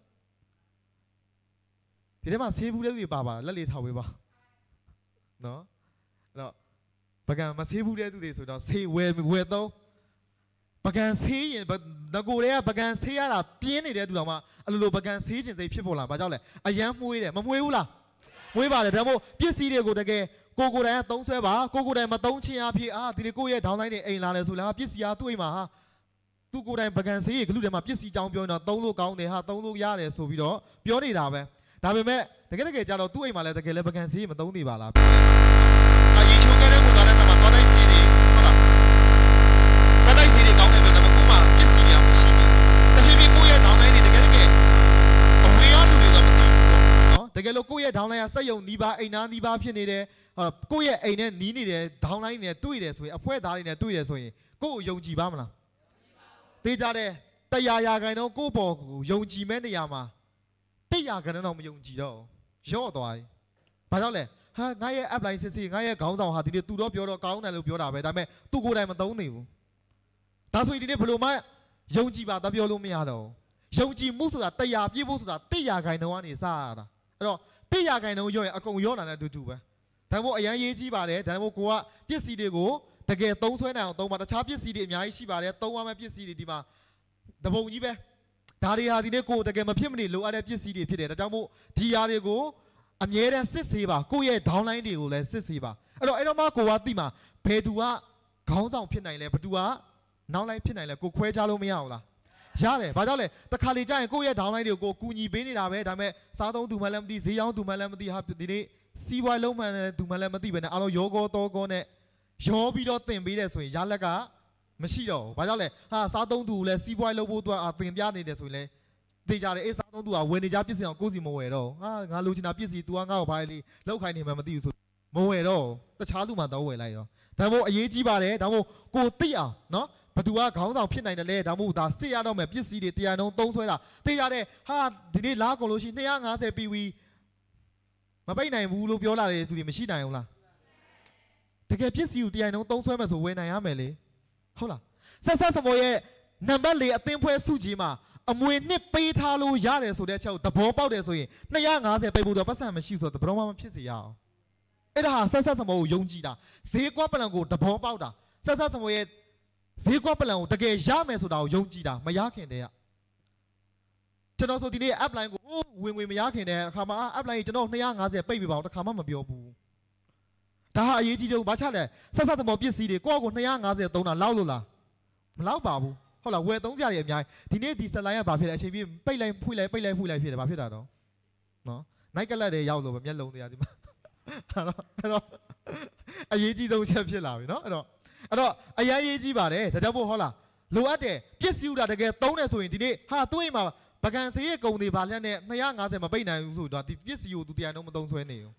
S1: ဒီထဲမှာဆေးဘူးလေးတွေပါပါလက်လေးထောက်ပေးပါနော်အဲ့တော့ပကံမဆေးဘူးတဲ့သူတွေဆိုတော့ဆေးဝယ်ဝယ်သုံးပကံဆေးရင်ငကိုတွေကပကံဆေးရတာပြင်းနေတဲ့သူတော်မှအလိုလိုပကံဆေးခြင်းစိတ်ဖြစ်ပေါ်လာဘာကြောင့်လဲအယမ်းမွေးတယ်မမွေးဘူးလားမွေးပါတယ်ဒါမို့ပစ္စည်းတွေကိုတကယ်ကိုကိုတိုင်ကသုံးဆွဲပါကိုကိုတိုင်မသုံးချင်းအဖြစ်အာဒီလေကိုရဲ့ဒေါင်းလိုက်နေအိမ်လာလဲဆိုလားပစ္စည်းအားသူ့အိမ်မှာဟာသူ့ကိုတိုင်ပကံဆေးရဂလူထဲမှာပစ္စည်းကြောင်းပြောနေတာသုံးလို့ကောင်းတယ်ဟာသုံးလို့ရတယ်ဆိုပြီးတော့ပြောနေတာပဲဒါပေမဲ့တကယ်တကယ်ကြတော့သူ့အိမ်မှာလည်းတကယ်လည်းပကံဆေးမသုံးသေးပါလားအရေးချိုးခဲ့တဲ့ဝင်သွားတဲ့ခါမှာသွားတိုက်ဆေးတွေဟုတ်လားသွားတိုက်ဆေးတွေကောင်းတယ်ပြောတယ်ကိုမှပစ္စည်းတွေမရှိဘူးတဖြည်းဖြည်းကိုရဲ့ဒေါင်းလိုက်နေတကယ်တကယ်အဝေးရလူတွေတော့မသိဘူးပေါ့နော်တကယ်လို့ကိုရဲ့ဒေါင်းလိုက်ရစက်ယုံနီးပါအိမ်သားနီးပါဖြစ်နေတယ်ကိုရဲ့အိမ်နဲ့နီးနေတယ်ဒေါင်းလိုက်နေတွေ့တယ်ဆိုရင်အဖွဲသားတွေနဲ့တွေ့တယ်ဆိုရင်ကိုကိုယုံကြည်ပါမလားသိကြတယ်တရားရာခိုင်တော့ကိုပေါ်ကိုယုံကြည်မဲ့နေရာမှာတရားခိုင်တော့မယုံကြည်တော့ရော့သွားပြီဘာကြောင့်လဲဟာငါရဲ့ app line စစ်စစ်ငါရဲ့ခေါင်းဆောင်ဟာဒီနေ့သူတော့ပြောတော့ကောင်းတယ်လို့ပြောတာပဲဒါပေမဲ့သူကိုယ်တိုင်မသုံးနေဘူးဒါဆိုရင်ဒီနေ့ဘယ်လိုမှယုံကြည်ပါတပြောလို့မရတော့ယုံကြည်မှုဆိုတာတရားပြည့်ဖို့ဆိုတာတရားခိုင်တော့ကနေစရတာအဲ့တော့တရားခိုင်တော့ရော့ရင်အကုန်ရော့လာတဲ့အတူတူပဲဒါမို့အရန်ရေးကြီးပါတယ်ဒါမို့ကိုကပစ္စည်းတွေကိုတကယ်သုံးဆွဲနိုင်အောင်သုံးပါတခြားပစ္စည်းတွေအများကြီးရှိပါတယ်သုံးရမယ့်ပစ္စည်းတွေဒီမှာတပုံကြီးပဲဒါတွေဟာဒီနေ့ကိုတကယ်မဖြစ်မနေလိုအပ်တဲ့ပစ္စည်းတွေဖြစ်တယ်ဒါကြောင့်မို့ဒီຢာတွေကိုအမြဲတမ်းစစ်ဆေးပါကိုယ့်ရဲ့ downline တွေကိုလည်းစစ်ဆေးပါအဲ့တော့အဲ့တော့မှကိုကသိမှာဘယ်သူကခေါင်းဆောင်ဖြစ်နိုင်လဲဘယ်သူကနောက်လိုက်ဖြစ်နိုင်လဲကိုခွဲခြားလို့မရဘူးလားရတယ်ဘာကြောင့်လဲတခါလေကြာရင်ကိုယ့်ရဲ့ downline တွေကိုကိုကူညီပေးနေတာပဲဒါပေမဲ့စားသုံးသူမှလည်းမသိဈေးရောင်းသူမှလည်းမသိဟာဒီနေ့စီးပွားလုံးမှလည်းသူမှလည်းမသိပဲနဲ့အားလုံးရောကောတောကောနဲ့ရောပြီးတော့တင်ပေးတယ်ဆိုရင်ရလက်ကမရှိတော့ဘူးဘာကြောင့်လဲဟာစားသုံးသူလည်းစီးပွားလုပ်ဖို့အတွက်တင်ပြနေတယ်ဆိုရင်လည်းသိကြတယ်အေးစားသုံးသူကဝင်နေကြပစ္စည်းအောင်ကိုယ်စီမဝယ်တော့ဟာငါလိုချင်တာပစ္စည်း तू ကငါ့ကိုဘာလဲလောက်ခိုင်းနေမှမသိဘူးဆိုမဝယ်တော့တခြားသူမှတော့ဝယ်လိုက်ရောဒါမို့အရေးကြီးပါတယ်ဒါမို့ကိုသိအောင်နော်ဘသူကခေါင်းဆောင်ဖြစ်နိုင်တယ်လေဒါမို့ဒါစစ်ရတော့မယ်ပစ္စည်းတွေတရားလုံးသုံးဆွဲတာသိကြတယ်ဟာဒီနေ့လားကုန်လို့ရှိရင်two hundred fiftyပီဝီမပိတ်နိုင်ဘူးလို့ပြောလာတယ်သူတွေမရှိနိုင်ဘူးလားတကယ်ပစ္စည်းကိုတရားလုံးသုံးဆွဲမယ်ဆိုဝယ်နိုင်ရမယ်လေဟုတ်လားဆက်ဆက်စမောရဲ့နံပါတ်၄အသင်းဖွဲ့စုကြီးမှာအမွေနှစ်ပေးထားလို့ရတယ်ဆိုတဲ့အချက်ကိုသဘောပေါက်တယ်ဆိုရင်two hundred fiftyပိတ်ဖို့တော့ပတ်စံမရှိဆိုတော့ဘယ်တော့မှမဖြစ်စေရအောင်အဲ့ဒါဟာဆက်ဆက်စမောကိုယုံကြည်တာဈေးကွက်ပလန်ကိုသဘောပေါက်တာဆက်ဆက်စမောရဲ့ဈေးကွက်ပလန်ကိုတကယ်ရမယ်ဆိုတာကိုယုံကြည်တာမရခင်တည်းကကျွန်တော်ဆိုဒီနေ့ app line ကိုဝင်ဝင်မရခင်တည်းအခါမှာ app line ကျွန်တော်two hundred fiftyပိတ်ပြပါအောင်တစ်ခါမှမပြောဘူးဒါဟာအရေးကြီးဆုံးဘာချလဲဆက်ဆက်စမောပစ္စည်းတွေကိုယ့်ကိုtwo hundred fiftyသုံးတာလောက်လို့လားမလောက်ပါဘူးဟုတ်လားဝယ်သုံးကြရအများကြီးဒီနေ့ဒီဆက်လိုင်းကဘာဖြစ်လဲအချိန်ပြည့်ပိတ်လိုက်ဖွင့်လိုက်ပိတ်လိုက်ဖွင့်လိုက်ဖြစ်တယ်ဘာဖြစ်တာတော့နော်နိုင်ကလတ်တွေရောက်လို့ပဲမျက်လုံးတွေဒီမှာအဲ့တော့အရေးကြီးဆုံးချက်ဖြစ်လာပြီနော်အဲ့တော့အဲ့တော့အရေးကြီးကြီးပါတယ်ဒါကြောင့်မို့ဟုတ်လားလိုအပ်တယ်ပစ္စည်းဥတာတကယ်သုံးတယ်ဆိုရင်ဒီနေ့ဟာသူ့အိမ်မှာပကံဆေးရဲ့ကုံတွေဘာလက်နဲ့two hundred fiftyမပိတ်နိုင်ဘူးဆိုတော့ဒီပစ္စည်းကိုသူတရားလုံးမသုံးဆွဲနေဘူး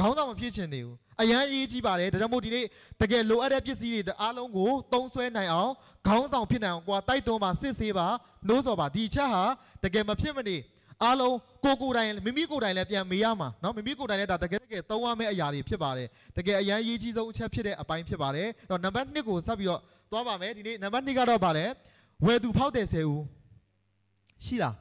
S1: ခေါင်းဆောင်မဖြစ်ချင်သေးဘူးအရန်ရေးကြည့်ပါတယ်ဒါကြောင့်မို့ဒီနေ့တကယ်လိုအပ်တဲ့ပစ္စည်းတွေအားလုံးကိုသုံးဆွဲနိုင်အောင်ခေါင်းဆောင်ဖြစ်နိုင်အောင်ကွာတိုက်တွန်းပါစစ်ဆေးပါနှိုးဆော်ပါဒီချက်ဟာတကယ်မဖြစ်မနေအားလုံးကိုကိုတိုင်မိမိကိုတိုင်လည်းပြန်မေးရမှာเนาะမိမိကိုတိုင်လည်းဒါတကယ်တကယ်သုံးရမယ့်အရာတွေဖြစ်ပါတယ်တကယ်အရန်ရေးကြီးဆုံးအချက်ဖြစ်တဲ့အပိုင်းဖြစ်ပါတယ်တော့နံပါတ်နှစ်ကိုဆက်ပြီးတော့သွားပါမယ်ဒီနေ့နံပါတ်နှစ်ကတော့ဗာလဲဝယ်သူဖောက်တယ်ဆယ်ဦးရှိလား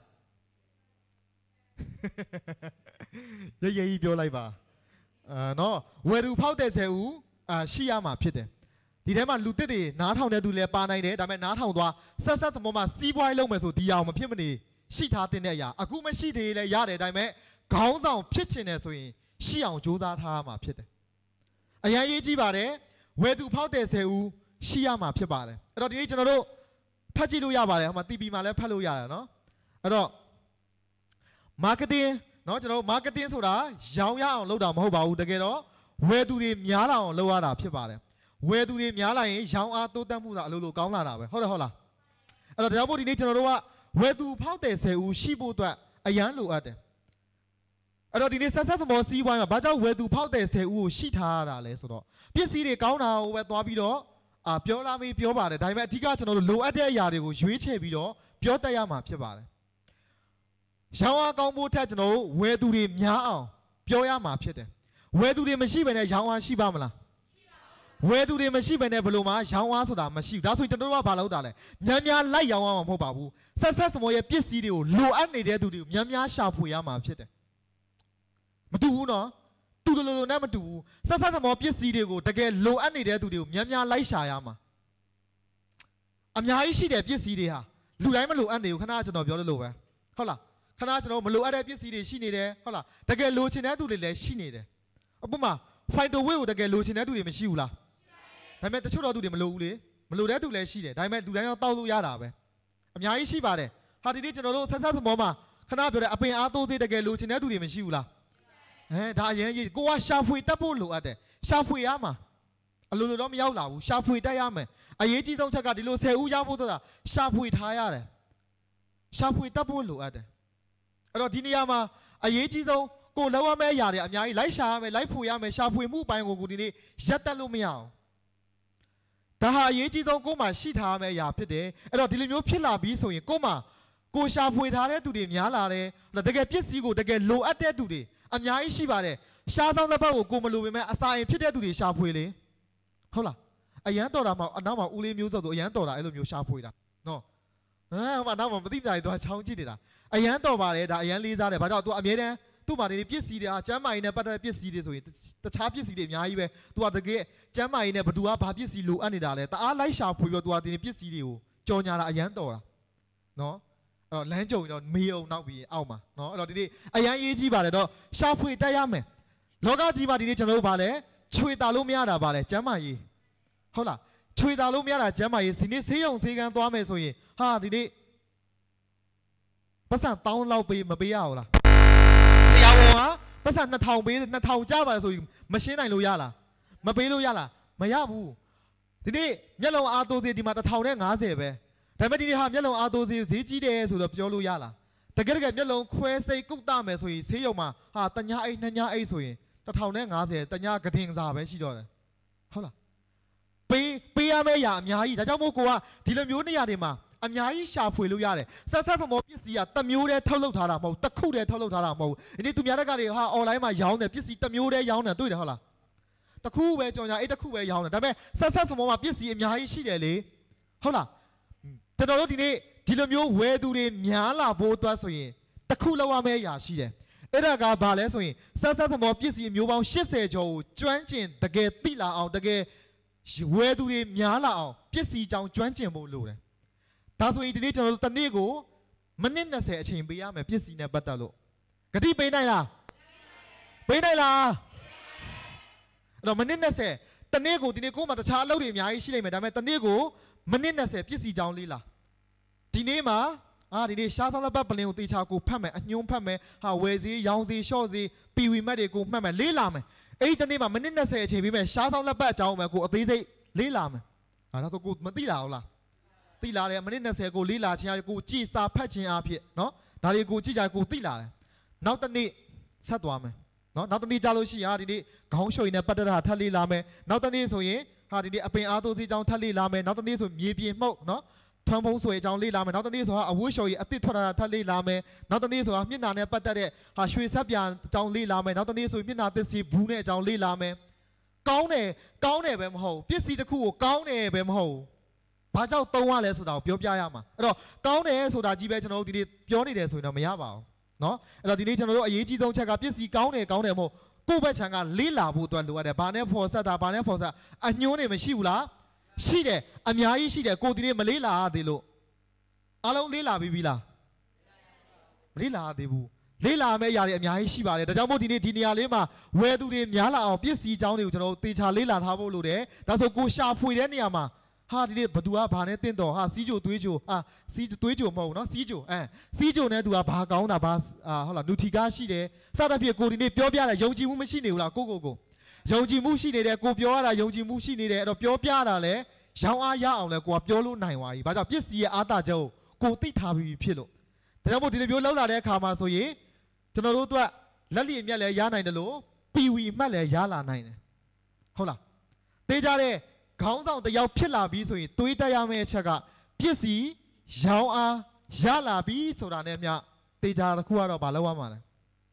S1: ရရကြီးပြောလိုက်ပါအာနော်ဝယ်သူဖောက်တဲ့ဆယ်ဦးအာရှိရမှာဖြစ်တယ်ဒီထဲမှာလူတစ်တွေနားထောင်တဲ့သူလည်းပါနိုင်တယ်ဒါပေမဲ့နားထောင်သွားဆက်ဆက်စမောမှာစီးပွားရေးလုပ်မယ်ဆိုဒီအောင်မဖြစ်မနေရှိထားတဲ့အရာအခုမရှိသေးလည်းရတယ်ဒါပေမဲ့ခေါင်းဆောင်ဖြစ်ချင်တယ်ဆိုရင်ရှိအောင်ကြိုးစားထားရမှာဖြစ်တယ်အရင်ရေးကြည့်ပါတယ်ဝယ်သူဖောက်တဲ့ဆယ်ဦးရှိရမှာဖြစ်ပါတယ်အဲ့တော့ဒီနေ့ကျွန်တော်တို့ဖတ်ကြည့်လို့ရပါတယ်ဟိုမှာ တီ ဗီ မှာလည်းဖတ်လို့ရတယ်နော်အဲ့တော့ marketing နော်ကျွန်တော်တို့ marketing ဆိုတာရောင်းရအောင်လုပ်တာမဟုတ်ပါဘူးတကယ်တော့ဝယ်သူတွေများလာအောင်လုပ်ရတာဖြစ်ပါတယ်ဝယ်သူတွေများလာရင်ရောင်းအားတိုးတက်မှုသာအလိုလိုကောင်းလာတာပဲဟုတ်တယ်ဟုတ်လားအဲ့တော့ဒါကြောင့်မို့ဒီနေ့ကျွန်တော်တို့ကဝယ်သူဖောက်တယ်ဆယ်ဦးရှိဖို့အတွက်အရန်လိုအပ်တယ်အဲ့တော့ဒီနေ့ဆက်ဆက်စမောစီးပွားမှာဘာကြောင့်ဝယ်သူဖောက်တယ်ဆယ်ဦးကိုရှိထားရတာလဲဆိုတော့ပစ္စည်းတွေကောင်းတာကိုပဲသွားပြီးတော့အာပြောလာမေးပြောပါတယ်ဒါပေမဲ့အဓိကကျွန်တော်တို့လိုအပ်တဲ့အရာတွေကိုရွေးချယ်ပြီးတော့ပြောတတ်ရမှာဖြစ်ပါတယ်ရောင်းအားကောင်းဖို့ထက်ကျွန်တော်တို့ဝယ်သူတွေများအောင်ပြောရမှာဖြစ်တယ်ဝယ်သူတွေမရှိဘဲနဲ့ရောင်းအားရှိပါမလားဝယ်သူတွေမရှိဘဲနဲ့ဘယ်လိုမှရောင်းအားဆိုတာမရှိဘူးဒါဆိုကျွန်တော်တို့ကဘာလုပ်တာလဲများများလိုက်ရောင်းအောင်မဟုတ်ပါဘူးဆက်ဆက်စမောရဲ့ပစ္စည်းတွေကိုလိုအပ်နေတဲ့သူတွေကိုများများရှာဖွေရမှာဖြစ်တယ်မတူဘူးနော်တူတယ်လို့နဲ့မတူဘူးဆက်ဆက်စမောပစ္စည်းတွေကိုတကယ်လိုအပ်နေတဲ့သူတွေကိုများများလိုက်ရှာရမှာအများကြီးရှိတဲ့ပစ္စည်းတွေဟာလူတိုင်းမလိုအပ်နေဘူးခဏကျွန်တော်ပြောလို့ပဲဟုတ်လားခဏကျွန်တော်မလိုအပ်တဲ့ပစ္စည်းတွေရှိနေတယ်ဟုတ်လားတကယ်လိုချင်တဲ့သူတွေလည်းရှိနေတယ်အပူမှာ fight away ကိုတကယ်လိုချင်တဲ့သူတွေမရှိဘူးလားဒါပေမဲ့တချို့တော့သူတွေမလိုဘူးလေမလိုတဲ့သူလည်းရှိတယ်ဒါပေမဲ့လူတိုင်းတော့တောက်လို့ရတာပဲအများကြီးရှိပါတယ်ဟာဒီနေ့ကျွန်တော်တို့ဆက်ဆက်စမောမှာခဏပြောတဲ့အပင်အားတိုးစေးတကယ်လိုချင်တဲ့သူတွေမရှိဘူးလားအဲဒါအရင်ကြီးကိုကရှာဖွေတက်ဖို့လိုအပ်တယ်ရှာဖွေရမှာအလိုလိုတော့မရောက်လာဘူးရှာဖွေတက်ရမယ်အရေးကြီးဆုံးချက်ကဒီလိုဆယ်ဦးရဖို့ဆိုတာရှာဖွေထားရတယ်ရှာဖွေတက်ဖို့လိုအပ်တယ်အဲ့တော့ဒီနေရာမှာအရေးကြီးဆုံးကိုလောက်ရမယ့်အရာတွေအများကြီးလိုက်ရှာရမယ်လိုက်ဖွေရမယ်ရှာဖွေမှုပိုင်းကိုကိုဒီနေ့ရက်တက်လို့မရအောင်ဒါဟာအရေးကြီးဆုံးကိုမှရှိထားရမယ့်အရာဖြစ်တယ်အဲ့တော့ဒီလိုမျိုးဖြစ်လာပြီးဆိုရင်ကိုမှကိုရှာဖွေထားတဲ့သူတွေများလာတယ်တကယ်ပစ္စည်းကိုတကယ်လိုအပ်တဲ့သူတွေအများကြီးရှိပါတယ်ရှားဆောင်လက်ဖက်ကိုကိုမလိုပေမဲ့အစာအိမ်ဖြစ်တဲ့သူတွေရှာဖွေလေဟုတ်လားအရန်တော်တာမှအနောက်မှာဦးလေးမျိုးစောဆိုအရန်တော်တာအဲ့လိုမျိုးရှာဖွေတာနော်ဟမ်အနောက်မှာမသိကြဘူးသူကချောင်းကြည့်နေတာအရန်တော်ပါတယ်ဒါအရန်လေးစားတယ်ဘာကြောင့်သူအမြဲတမ်းသူ့မှာနေပစ္စည်းတွေအားကျမ်းမာရေးနဲ့ပတ်သက်တဲ့ပစ္စည်းတွေဆိုရင်တခြားပစ္စည်းတွေအများကြီးပဲသူကတကယ်ကျမ်းမာရေးနဲ့ဘသူကဘာပစ္စည်းလိုအပ်နေတာလဲတအားလိုက်ရှာဖွေပြီးတော့သူကဒီပစ္စည်းတွေကိုကြော်ညာတာအရန်တော်တာနော်အဲ့တော့လမ်းကြုံရင်တော့မေးအောင်နောက်ပြီးအောက်မှာနော်အဲ့တော့ဒီနေ့အရန်ရေးကြီးပါတယ်တော့ရှာဖွေတက်ရမယ်လောကကြီးမှာဒီနေ့ကျွန်တော်တို့ဗာလဲချွေတာလို့မရတာဗာလဲကျမ်းမာရေးဟုတ်လားချွေတာလို့မရတာကျမ်းမာရေးဒီနေ့ဆေးရုံဆေးကန်းသွားမယ်ဆိုရင်ဟာဒီနေ့ပတ်စံတောင်းလောက်ပေးမပေးရဘူးလားဆရာဝန်ကပတ်စံနှစ်ထောင်ပေးနှစ်ထောင်ကြပါဆိုရင်မရှင်းနိုင်လို့ရလားမပေးလို့ရလားမရဘူးဒီနေ့မျက်လုံးအားတိုးစေဒီမှာတစ်ထောင်နဲ့ငါးဆယ်ပဲဒါပေမဲ့ဒီနေ့ဟာမျက်လုံးအားတိုးစေဈေးကြီးတယ်ဆိုတော့ပြောလို့ရလားတကယ်တကယ်မျက်လုံးခွဲစိတ်ကုတ်တမယ်ဆိုရင်ဆေးရုံမှာဟာတညာအိတ်နှစ်ညာအိတ်ဆိုရင်တစ်ထောင်နဲ့ငါးဆယ်တညာကတင်စာပဲရှိတော့တယ်ဟုတ်လားပေးပေးရမယ့်အရာအများကြီးဒါကြောင့်မို့ကိုကဒီလိုမျိုးနေရာတွေမှာအများကြီးရှာဖွေလို့ရတယ်ဆက်ဆက်စမောပစ္စည်းကတစ်မျိုးတည်းထုတ်လုပ်ထားတာမဟုတ်တစ်ခုတည်းထုတ်လုပ်ထားတာမဟုတ်ဒီနေ့သူများတက်ကတွေဟာ online မှာရောင်းတယ်ပစ္စည်းတစ်မျိုးတည်းရောင်းတယ်တွေ့တယ်ဟုတ်လားတစ်ခုပဲကြော်ညာအဲ့တစ်ခုပဲရောင်းတယ်ဒါပေမဲ့ဆက်ဆက်စမောမှာပစ္စည်းအများကြီးရှိတယ်လေဟုတ်လားကျွန်တော်တို့ဒီနေ့ဒီလိုမျိုးဝယ်သူတွေများလာဖို့အတွက်ဆိုရင်တစ်ခုလောက်ရမယ့်အရာရှိတယ်အဲ့ဒါကဘာလဲဆိုရင်ဆက်ဆက်စမောပစ္စည်းမျိုးပေါင်း၈၀ကျော်ကိုကျွမ်းကျင်တကယ်သိလာအောင်တကယ်ဝယ်သူတွေများလာအောင်ပစ္စည်းကြောင်ကျွမ်းကျင်ဖို့လိုတယ်ဒါဆိုရင်ဒီနေ့ကျွန်တော်တို့တစ်နေ့ကိုမိနစ်၂၀အချိန်ပေးရမယ်ပစ္စည်းနဲ့ပတ်သက်လို့ဂတိပေးနိုင်လားပေးနိုင်လားအဲ့တော့မိနစ်၂၀တစ်နေ့ကိုဒီနေ့ကိုမှတခြားအလုပ်တွေအများကြီးရှိနေမယ်ဒါပေမဲ့တစ်နေ့ကိုမိနစ်၂၀ပစ္စည်းကြောင်လေးလားဒီနေ့မှာအာဒီနေ့ရှားဆောင်လက်ပတ်ပလင်ကိုတေချာကိုဖတ်မယ်အညွှန်းဖတ်မယ်ဟာဝယ်စီရောင်းစီရှော့စီပီဝီမတ်တွေကိုမှတ်မယ်လေးလာမယ်အဲ့ဒီတစ်နေ့မှာမိနစ်၂၀အချိန်ပေးမယ်ရှားဆောင်လက်ပတ်အကြောင်းပဲကိုအသေးစိတ်လေးလာမယ်ဟာဒါဆိုကိုမသိလာဘူးလားသိလာတယ်မိနစ်၂၀ကိုလေးလာခြင်းအကိုကြည်စာဖတ်ခြင်းအဖြစ်နော်ဒါတွေကိုကြည့်ကြကိုသိလာတယ်နောက်တစ်နေ့ဆက်သွားမယ်နော်နောက်တနေ့ကြာလို့ရှိရင်ဟာဒီနေ့ခေါင်းလျှော်ရည်နဲ့ပတ်သက်တာထပ်လေးလာမယ်နောက်တနေ့ဆိုရင်ဟာဒီနေ့အပင်အားသိုးစီးကြောင်းထပ်လေးလာမယ်နောက်တနေ့ဆိုမြေပြင်မှုတ်နော်ထွန်းဖုံးဆွေအကြောင်းလေးလာမယ်နောက်တနေ့ဆိုဟာအဝတ်လျှော်ရည်အသစ်ထွက်လာတာထပ်လေးလာမယ်နောက်တနေ့ဆိုဟာမျက်နှာနဲ့ပတ်သက်တဲ့ဟာရွှေဆက်ပြန်အကြောင်းလေးလာမယ်နောက်တနေ့ဆိုမျက်နှာသစ်စီဘူးနဲ့အကြောင်းလေးလာမယ်ကောင်းတယ်ကောင်းတယ်ပဲမဟုတ်ပစ္စည်းတစ်ခုကိုကောင်းတယ်ပဲမဟုတ်ဘာကြောင့်သုံးရလဲဆိုတာကိုပြောပြရမှာအဲ့တော့ကောင်းတယ်ဆိုတာကြီးပဲကျွန်တော်တို့ဒီနေ့ပြောနေတယ်ဆိုရင်တော့မရပါဘူးနော်အဲ့တော့ဒီနေ့ကျွန်တော်တို့အရေးကြီးဆုံးချက်ကပစ္စည်းကောင်းတယ်ကောင်းတယ်မဟုတ်ကိုယ့်ဘက်ခြံကလေးလာဖို့အတွက်လိုအပ်တယ်ဘာနဲ့ဖော်ဆက်တာဘာနဲ့ဖော်ဆက်အညှိုးနေမရှိဘူးလားရှိတယ်အများကြီးရှိတယ်ကိုဒီနေ့မလေးလာသေးလို့အားလုံးလေးလာပြီးပြီလားမလေးလာသေးဘူးလေးလာမယ့်ຢာတွေအများကြီးရှိပါတယ်ဒါကြောင့်မို့ဒီနေ့ဒီနေရာလေးမှာဝယ်သူတွေများလာအောင်ပစ္စည်းအကြောင်းတွေကိုကျွန်တော်တေချာလေးလာထားဖို့လိုတယ်ဒါဆိုကိုရှာဖွေတဲ့နေရာမှာဟာဒီနေ့ဘသူကဘာနဲ့တင့်တော်ဟာစီးကြိုသွေးကြိုဟာစီးသွေးကြိုမဟုတ်ဘူးနော်စီးကြိုအဲစီးကြိုနဲ့သူကဘာကောင်းတာဘာဟုတ်လားနူထီကားရှိတယ်စသဖြင့်ကိုဒီနေ့ပြောပြတယ်ယုံကြည်မှုမရှိနေဘူးလားကိုကိုကိုယုံကြည်မှုရှိနေတယ်ကိုပြောရတာယုံကြည်မှုရှိနေတယ်အဲ့တော့ပြောပြတာလဲရောင်းအားရအောင်လဲကိုကပြောလို့နိုင်သွားပြီဘာကြောင့်ပစ္စည်းရဲ့အားသာချက်ကိုကိုသိထားပြီးဖြစ်လို့ဒါကြောင့်မို့ဒီလိုမျိုးလောက်လာတဲ့အခါမှာဆိုရင်ကျွန်တော်တို့အတွက်လက်လီအမြတ်လဲရနိုင်တယ်လို့ပီဝီမှတ်လဲရလာနိုင်တယ်ဟုတ်လားသိကြတဲ့ခေါင်းဆောင်တယောက်ဖြစ်လာပြီးဆိုရင်တွေးတတ်ရမယ့်အချက်ကပစ္စည်းရောင်းအားရလာပြီးဆိုတာနဲ့မျှတေချာတစ်ခုကတော့မလုပ်ရမှာလဲ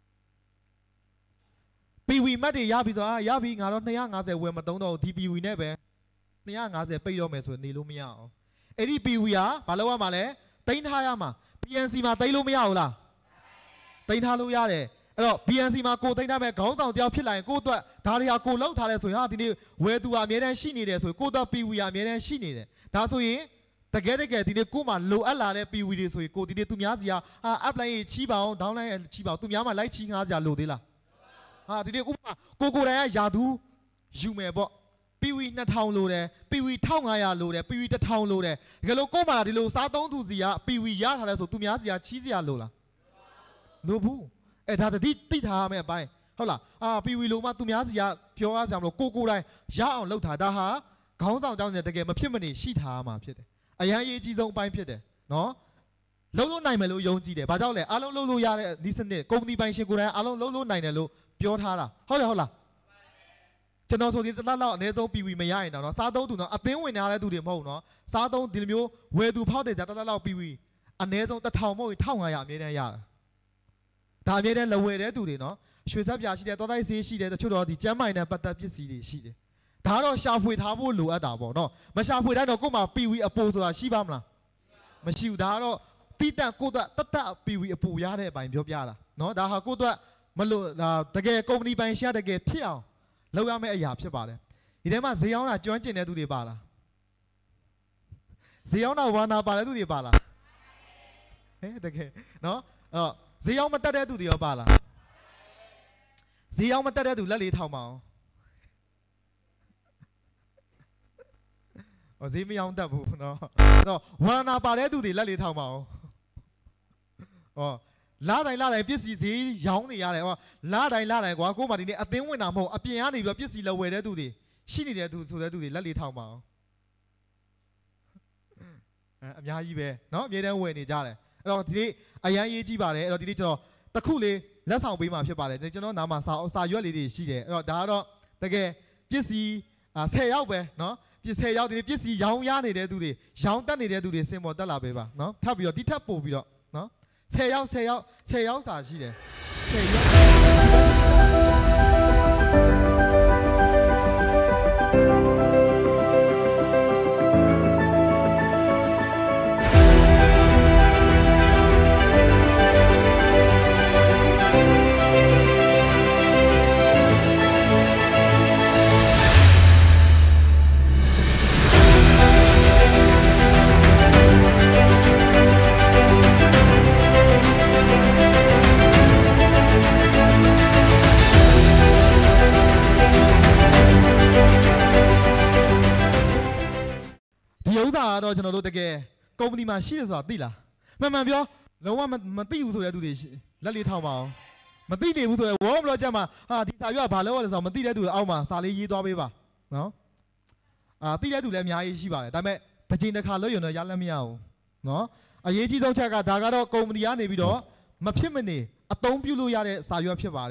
S1: ပီဝီမတ်တွေရပြီဆိုတာရပြီငါတော့၂၅၀ဝယ်မတုံးတော့ဒီပီဝီနဲ့ပဲ၂၅၀ပိတ်တော့မယ်ဆိုရင်နေလို့မရအောင်အဲ့ဒီပီဝီကမလုပ်ရမှာလဲတိန်းထားရမှာ ပီ အန် စီ မှာတိန်းလို့မရဘူးလားတိန်းထားလို့ရတယ်အဲ့တော့ ပီ အန် စီ မှာကိုတိန်းထားမဲ့ခေါင်းဆောင်တယောက်ဖြစ်လာရင်ကိုအတွက်ဒါတွေဟာကိုလောက်ထားလဲဆိုရင်ဟာဒီနေ့ဝယ်သူကအမြဲတမ်းရှိနေတယ်ဆိုရင်ကိုအတွက်ပီဝီကအမြဲတမ်းရှိနေတယ်ဒါဆိုရင်တကယ်တကယ်ဒီနေ့ကိုမှလိုအပ်လာတဲ့ပီဝီတွေဆိုရင်ကိုဒီနေ့သူများစီကဟာ up line ချီးပါအောင် down line ချီးပါအောင်သူများမှလိုက်ချီးငားကြလို့သေးလားဟာဒီနေ့ဥပမာကိုကိုတိုင်ကယာသူယူမယ်ပေါ့ပီဝီနှစ်ထောင်လိုတယ်ပီဝီတစ်ထောင်ငါးရာလိုတယ်ပီဝီတစ်ထောင်လိုတယ်တကယ်လို့ကိုမှဒီလိုစားသုံးသူစီကပီဝီရထားလဲဆိုသူများစီကချီးစရာလိုလားလိုဘူးအဲ့ဒါတတိတိထားရမယ်အပိုင်းဟုတ်လားအာပီဝီလိုမှသူများစီကပြောရကြမလို့ကိုကိုတိုင်ရအောင်လုပ်ထားဒါဟာခေါင်းဆောင်ကြောင့်တကယ်မဖြစ်မနေရှိထားရမှာဖြစ်တယ်အရန်ရေးကြီးဆုံးအပိုင်းဖြစ်တယ်နော်လုံးလုံးနိုင်မယ်လို့ယုံကြည်တယ်ဘာကြောင့်လဲအားလုံးလုံးလို့ရတဲ့ဒီစနစ်ကုမ္ပဏီပိုင်ရှင်ကိုယ်တိုင်အားလုံးလုံးလို့နိုင်တယ်လို့ပြောထားတာဟုတ်တယ်ဟုတ်လားကျွန်တော်ဆိုဒီတစ်လလောက်အနည်းဆုံးပီဝီမရရင်တော့စားသုံးသူတော့အသင်းဝင်ထားတဲ့သူတွေမဟုတ်နော်စားသုံးဒီလိုမျိုးဝယ်သူဖောက်တယ်ကြတစ်လလောက်ပီဝီအနည်းဆုံးတစ်ထောင်မဟုတ်တစ်ထောင်ငါးရာအမြဲတမ်းရတယ်ဒါအမြဲတမ်းလဝယ်တဲ့သူတွေနော်ရွှေဆက်ပြာရှိတယ်တော်တိုက်ဆေးရှိတယ်တချို့တော့ဒီကျမ်းမိုင်နဲ့ပတ်သက်ပစ္စည်းတွေရှိတယ်ဒါတော့ရှာဖွေထားဖို့လိုအပ်တာပေါ့နော်မရှာဖွေတိုင်းတော့ကို့မှာပီဝီအပိုဆိုတာရှိပါမလားမရှိဘူးဒါကတော့တိတန့်ကို့အတွက်တတ်တတ်ပီဝီအပိုရတဲ့အပိုင်းပြောပြတာနော်ဒါဟာကို့အတွက်မလို့ဒါတကယ်ကုမ္ပဏီပိုင်ရှာတကယ်ဖြစ်အောင်လုပ်ရမယ့်အရာဖြစ်ပါတယ်ဒီထဲမှာဈေးရောက်တာကျွမ်းကျင်တဲ့သူတွေပါလားဈေးရောက်တာဝါနာပါတဲ့သူတွေပါလားဟဲ့တကယ်နော်အော်ဈေးရောက်မတက်တဲ့သူတွေရောပါလားဈေးရောက်မတက်တဲ့သူလက်လေးထောက်မအောင်ဟောဈေးမရောက်တတ်ဘူးနော်အဲ့တော့ဝါနာပါတဲ့သူတွေလက်လေးထောက်မအောင်ဟောလာတိုင်းလာတိုင်းပစ္စည်းဈေးရောင်းနေရတယ်ဟောလာတိုင်းလာတိုင်းကွာကို့မှာဒီနေ့အသင်းဝင်တာမဟုတ်အပြင်ကနေပြီးပစ္စည်းလဝယ်တဲ့သူတွေရှိနေတဲ့သူဆိုတဲ့သူတွေလက်လေးထောက်မအောင်အဲအများကြီးပဲเนาะအမြဲတမ်းဝယ်နေကြတယ်အဲ့တော့ဒီနေ့အရန်ရေးကြည့်ပါတယ်အဲ့တော့ဒီနေ့ကျွန်တော်တစ်ခုလေးလက်ဆောင်ပေးမှာဖြစ်ပါတယ်ကျွန်တော်နားမှာစာစာရွက်လေးတွေရှိတယ်အဲ့တော့ဒါကတော့တကယ်ပစ္စည်းဆယ်ရောက်ပဲเนาะပစ္စည်းရောက်ဒီနေ့ပစ္စည်းရောင်းရနေတဲ့သူတွေရောင်းတက်နေတဲ့သူတွေစင်ပေါ်တက်လာပေးပါเนาะထပ်ပြီးတော့ဒီထပ်ပို့ပြီးတော့เนาะဆယ်ရောက်ဆယ်ရောက်ဆယ်ရောက်စာရှိတယ်ဆယ်ရောက်တော့ကျွန်တော်တို့တကယ်ကုမ္ပဏီမှာရှိတယ်ဆိုတာသိလားမှန်မှန်ပြောလုံးဝမသိဘူးဆိုတဲ့သူတွေလက်လေးထောက်ပါအောင်မသိနေဘူးဆိုရင်ဝေါမလို့ကြမှာဟာဒီစာရွက်ဘာလို့လဲဆိုတော့မသိတဲ့သူတွေအောက်မှာစာလေးရေးသွားပေးပါနော်အာသိတဲ့သူလည်းအများကြီးရှိပါတယ်ဒါပေမဲ့တစ်ချိန်တစ်ခါလို့ရုံတော့ရလက်မရဘူးနော်အရေးကြီးဆုံးချက်ကဒါကတော့ကုမ္ပဏီကနေပြီးတော့မဖြစ်မနေအသုံးပြုလို့ရတဲ့စာရွက်ဖြစ်ပါတယ်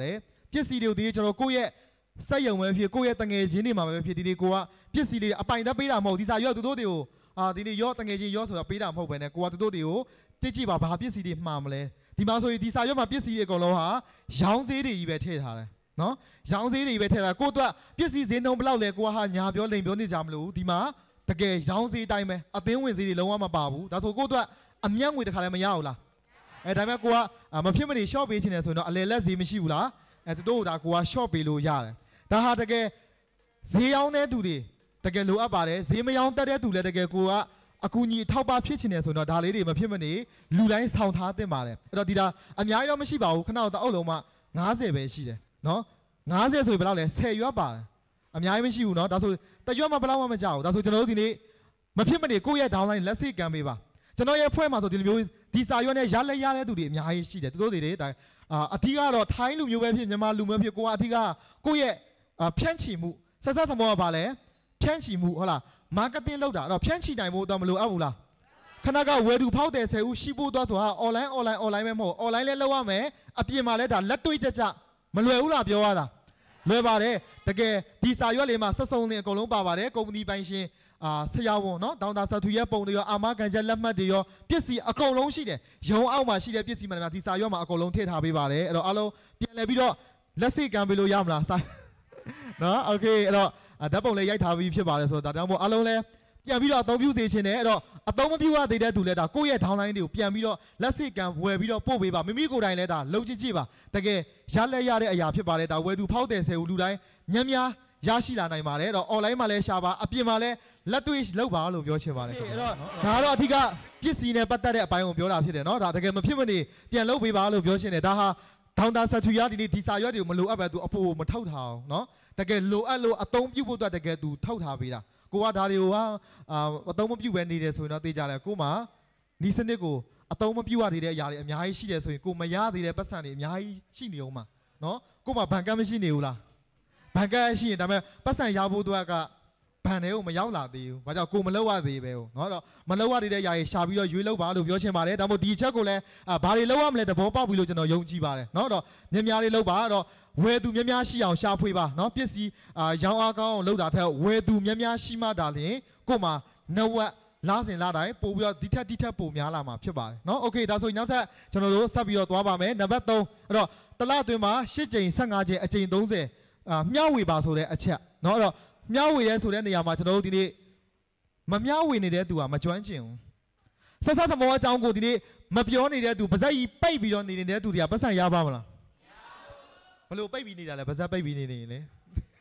S1: ပြစ်စီတွေကိုဒီကျွန်တော်ကိုယ့်ရဲ့စက်ရုံပဲဖြစ်ကိုယ့်ရဲ့တငယ်ချင်းတွေမှာပဲဖြစ်ဒီနေ့ကိုကပြစ်စီတွေအပိုင်သက်ပေးတာမဟုတ်ဒီစာရော့သူတို့တွေကိုအာဒီနေ့ရော့တငယ်ချင်းရော့ဆိုတာပေးတာမဟုတ်ပဲနဲ့ကိုကသူတို့တွေကိုတိကျပါဘာပြစ်စီတွေမှားမလဲဒီမှာဆိုရင်ဒီစာရော့မှာပြစ်စီတွေအကုန်လုံးဟာရောင်းဈေးတွေကြီးပဲထည့်ထားတယ်နော်ရောင်းဈေးတွေပဲထည့်ထားကိုအတွက်ပြစ်စီဈေးနှုန်းဘယ်လောက်လဲကိုကဟာညာပြောလိန်ပြောနေကြမလို့ဒီမှာတကယ်ရောင်းဈေးတိုင်းပဲအသင်းဝင်ဈေးတွေလုံးဝမပါဘူးဒါဆိုကိုအတွက်အမြတ်ငွေတစ်ခါလည်းမရဘူးလားအဲဒါပေမဲ့ကိုကမဖြစ်မနေ short ပေးချင်တယ်ဆိုရင်တော့အလယ်လက်ဈေးမရှိဘူးလားအဲသူတို့ကဒါကိုက short ပေးလို့ရတယ်ဒါဟာတကယ်ဈေးရောင်းတဲ့သူတွေတကယ်လိုအပ်ပါတယ်ဈေးမရောင်းတတ်တဲ့သူလည်းတကယ်ကိုကအကူအညီထောက်ပံ့ဖြစ်ချင်တယ်ဆိုတော့ဒါလေးတွေမဖြစ်မနေလူတိုင်းဆောင်ထားသင့်ပါတယ်အဲ့တော့ဒီဒါအများကြီးတော့မရှိပါဘူးခဏတော့အုပ်လုံးမှငါးဆယ်ပဲရှိတယ်နော်ငါးဆယ်ဆိုရင်ဘယ်လောက်လဲဆယ်ရွက်ပါတယ်အများကြီးမရှိဘူးနော်ဒါဆိုတရွက်မှဘယ်လောက်မှမကြောက်ဘူးဒါဆိုကျွန်တော်တို့ဒီနေ့မဖြစ်မနေကိုယ့်ရဲ့ downline လက်စိတ်ကမ်းပေးပါကျွန်တော်ရဲ့ဖွဲ့မှာဆိုဒီလိုမျိုးဒီစာရွက်နဲ့ရလက်ရတဲ့သူတွေအများကြီးရှိတယ်သူတို့တွေတွေဒါအာအထီးကတော့ထိုင်းလူမျိုးပဲဖြစ်မြန်မာလူမျိုးဖြစ်ကိုကအထီးကကိုယ့်ရဲ့ဖြန့်ချီမှုဆက်ဆက်စမောကပါလဲဖြန့်ချီမှုဟုတ်လားမာကတ်တင်းလုပ်တာအဲ့တော့ဖြန့်ချီနိုင်ဖို့တော့မလိုအပ်ဘူးလားခဏကဝယ်သူဖောက်တယ်ဆယ်ဦးရှိဖို့တော့ဆိုတာ online online online ပဲမဟုတ် online လဲလုပ်ရမယ်အပြင်မှာလဲဒါလက်တွေ့ကြကြမလွယ်ဘူးလားပြောရတာလွယ်ပါတယ်တကယ်ဒီစာရွက်လေးမှာဆက်စုံလင်အကုန်လုံးပါပါတယ်ကုမ္ပဏီပိုင်ရှင်အာဆရာဝန်နော်ဒေါက်တာဆတ်သူရဲ့ပုံတွေရောအာမခံချက်လက်မှတ်တွေရောပစ္စည်းအကုန်လုံးရှိတယ်ရုံအောက်မှာရှိတဲ့ပစ္စည်းမှန်တယ်ဒီစာရွက်မှာအကုန်လုံးထည့်ထားပေးပါတယ်အဲ့တော့အားလုံးပြန်လည်ပြီးတော့လက်စိတ်ကမ်းပေးလို့ရမလားစာနော်โอเคအဲ့တော့ဓာတ်ပုံလေးရိုက်ထားပြီးဖြစ်ပါတယ်ဆိုတော့ဒါတောင်မို့အားလုံးလဲပြန်ပြီးတော့အသုံးပြုစေချင်တယ်အဲ့တော့အသုံးမပြုရသေးတဲ့သူလဲဒါကိုယ့်ရဲ့ downline တွေကိုပြန်ပြီးတော့လက်စိတ်ကမ်းဝယ်ပြီးတော့ပို့ပေးပါမိမိကိုယ်တိုင်လဲဒါလုံးကြည့်ကြည့်ပါတကယ်ရလက်ရတဲ့အရာဖြစ်ပါတယ်ဒါဝယ်သူဖောက်တယ်ဆယ်ဦးလူတိုင်းညံ့များရရှိလာနိုင်ပါတယ်အဲ့တော့ online မှာလဲရှာပါအပြင်မှာလဲလက်တွေ့လုပ်ပါလို့ပြောချင်ပါတယ်အဲ့တော့ဒါကတော့အထူးကပစ္စည်းနဲ့ပတ်သက်တဲ့အပိုင်းကိုပြောတာဖြစ်တယ်နော်ဒါတကယ်မဖြစ်မနေပြန်လုပ်ပေးပါလို့ပြောချင်တယ်ဒါဟာဒေါက်တာဆတ်သူရဒီနေ့ဒီစာရွက်တွေကိုမလိုအပ်ပဲသူအဖို့မထောက်ထားအောင်နော်တကယ်လိုအပ်လို့အသုံးပြုဖို့အတွက်တကယ်သူထောက်ထားပေးတာကိုကဒါတွေကိုဟာအာအသုံးမပြုပဲနေတယ်ဆိုရင်တော့သိကြတယ်ကိုမှဒီစနစ်ကိုအသုံးမပြုရသေးတဲ့အရာတွေအများကြီးရှိတယ်ဆိုရင်ကိုမရသေးတဲ့ပတ်စံတွေအများကြီးရှိနေအောင်မှာနော်ကိုမှဘန်ကတ်မရှိနေဘူးလားဘန်ကတ်ရှိရင်ဒါပေမဲ့ပတ်စံရဖို့အတွက်ကဘန်တွေကိုမရောက်လာသေးဘူး။ဘာကြောင့်ကိုမလောက်ရသေးပဲ။နော်တော့မလောက်ရသေးတဲ့ຢာကြီးရှာပြီးတော့ရွေးလောက်ပါလို့ပြောချင်ပါတယ်။ဒါမှမဟုတ်ဒီချက်ကိုလည်းဘာတွေလောက်ရမလဲသဘောပေါက်ပြီလို့ကျွန်တော်ယုံကြည်ပါတယ်။နော်တော့မြင်များလေးလောက်ပါတော့ဝယ်သူမြများရှိအောင်ရှာဖွေပါနော်ပစ္စည်းရောင်းအားကောင်းအောင်လုပ်တာထက်ဝယ်သူမြများရှိမှဒါလျှင်ကိုမှနဝက်လားစင်လာတိုင်းပို့ပြီးတော့ဒီထက်ဒီထက်ပိုများလာမှာဖြစ်ပါတယ်။နော်โอเคဒါဆိုရင်နောက်ထပ်ကျွန်တော်တို့ဆက်ပြီးတော့သွားပါမယ်။နံပါတ်သုံးအဲ့တော့တလအတွင်းမှာရှစ်ကြိမ်ဆယ့်ငါကြိမ်အကြိမ်သုံးဆယ်အာမျှဝေပါဆိုတဲ့အချက်နော်အဲ့တော့မျှဝေရဲဆိုတဲ့နေရာမှာကျွန်တော်တို့ဒီနေ့မမျှဝေနေတဲ့သူကမကျွမ်းကျင်ဘူးဆက်ဆက်စမောအကြောင်းကိုဒီနေ့မပြောနေတဲ့သူပါဇက်ကြီးပိတ်ပြီးတော့နေနေတဲ့သူတွေကပတ်စံရပါမလားဘလို့ပိတ်ပြီးနေတာလဲပါဇက်ပိတ်ပြီးနေနေလေ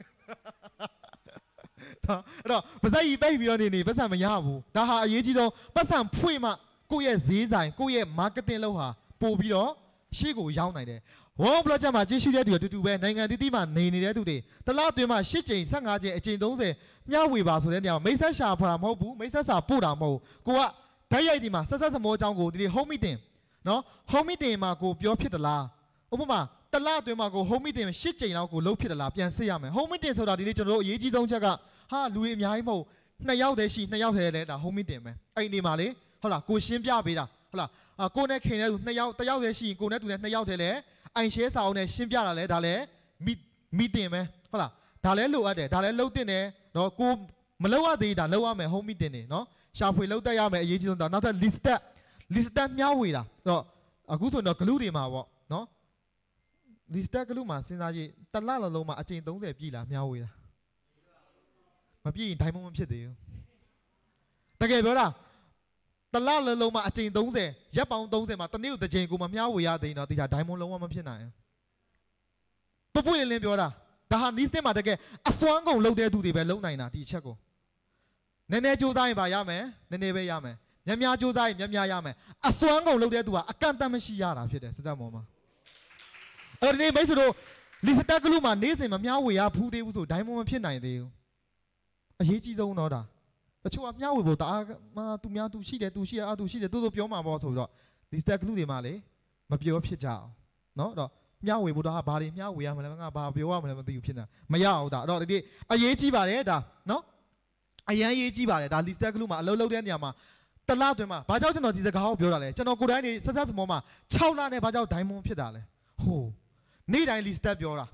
S1: နော်အဲ့တော့ပါဇက်ကြီးပိတ်ပြီးတော့နေနေပတ်စံမရဘူးဒါဟာအရေးကြီးဆုံးပတ်စံဖွင့်မှကိုယ့်ရဲ့ဈေးဆိုင်ကိုယ့်ရဲ့ marketing လုပ်ဟာပို့ပြီးတော့ရှေ့ကိုရောက်နိုင်တယ်ဝေါဘလော့ချက်မှာကြည့်ရှုတဲ့သူတူတူပဲနိုင်ငံတည်တည်မှာနေနေတဲ့သူတွေတလားအတွင်းမှာရှစ်ကြိမ်ဆယ့်ငါကြိမ်အကြိမ်သုံးဆယ်မျှဝေပါဆိုတဲ့နေရာမှာမိတ်ဆက်ရှာဖွာမဟုတ်ဘူးမိတ်ဆက်စာပို့တာမဟုတ်ဘူးကိုကဓာတ်ရိုက်ဒီမှာဆက်ဆက်စမောအကြောင်းကိုဒီ home meeting နော် home meeting မှာကိုပြောဖြစ်သလားဥပမာတလားအတွင်းမှာကို home meeting ရှစ်ကြိမ်လောက်ကိုလုပ်ဖြစ်သလားပြန်စစ်ရမယ် home meeting ဆိုတာဒီနေ့ကျွန်တော်တို့အရေးကြီးဆုံးချက်ကဟာလူတွေအများကြီးမဟုတ်နှစ်ယောက်တည်းရှိနှစ်ယောက်တည်းလဲဒါ home meeting ပဲအဲ့ဒီနေမှာလေဟုတ်လားကိုရှင်းပြပေးတာဟုတ်လားကိုနဲ့ခင်တဲ့သူနှစ်ယောက်တစ်ယောက်တည်းရှိရင်ကိုနဲ့သူနဲ့နှစ်ယောက်တည်းလဲအိုင်ရှဲစာအုပ်နဲ့ရှင်းပြတာလဲဒါလဲမီမီတင်ပဲဟုတ်လားဒါလဲလိုအပ်တယ်ဒါလဲလှုပ်တင်တယ်နော်ကိုမလှုပ်ရသေးဒါလှုပ်ရမယ် home meeting နေနော်ရှာဖွေလှုပ်တက်ရမယ်အရေးကြီးဆုံးဒါနောက်ထပ် list step list step မျှဝေတာတော့အခုဆိုတော့ glue တွေမှာပေါ့နော် list step glue မှာစဉ်းစားကြည့်တစ်လလုံးလုံးမှာအကြိမ်သုံးဆယ်ပြည့်လားမျှဝေတာမပြည့်ရင်ဒိုင်းမမဖြစ်သေးဘူးတကယ်ပြောတာတလားလုံးလုံးမှာအကြိမ်သုံးဆယ်ရက်ပေါင်းသုံးဆယ်မှာတနေ့ကိုတစ်ကြိမ်ကိုမမျှဝေရသေးတော့ဒီဟာဒိုင်းမွန်လုံးဝမဖြစ်နိုင်ဘူးပပွေလင်းပြောတာဒါဟာနီးစတစ်မှာတကယ်အစွမ်းကုန်လုပ်တဲ့သူတွေပဲလုံနိုင်တာဒီအချက်ကိုနည်းနည်းစူးစမ်းရင်ပါရမယ်နည်းနည်းပဲရမယ်များများစူးစမ်းရင်များများရမယ်အစွမ်းကုန်လုပ်တဲ့သူကအကန့်အသတ်မရှိရတာဖြစ်တယ်စစမောမှာအဲ့ဒီနေ့မိတ်ဆွေတို့လီစတက်ကလူမှာနေစဉ်မမျှဝေရဖူးသေးဘူးဆိုဒိုင်းမွန်မဖြစ်နိုင်သေးဘူးအရေးကြီးဆုံးတော့ဒါတချို့ကမျှဝေဖို့တအားမသူများသူရှိတယ်သူရှိရအသူရှိတယ်သူတို့ပြောမှာပေါ့ဆိုတော့ဒီစတက်ကလူတွေမှာလေမပြောဖြစ်ကြအောင်နော်တော့မျှဝေဖို့တော့ဟာဘာတွေမျှဝေရမလဲငါဘာပြောရမလဲမသိဘူးဖြစ်နေတာမရအောင်ဒါအဲ့တော့ဒီအရေးကြီးပါတယ်ဒါနော်အရန်ရေးကြီးပါတယ်ဒါလီစတက်ကလူမှာအလုပ်လုပ်တဲ့နေရာမှာတလားတွင်မှာဘာကြောင့်ကျွန်တော်ဒီစကားကိုပြောတာလဲကျွန်တော်ကိုယ်တိုင်နေဆက်ဆက်စမောမှာ၆လနဲ့ဘာကြောင့်ဒိုင်းမွန်ဖြစ်တာလဲဟိုနေ့တိုင်းလီစတက်ပြောတာ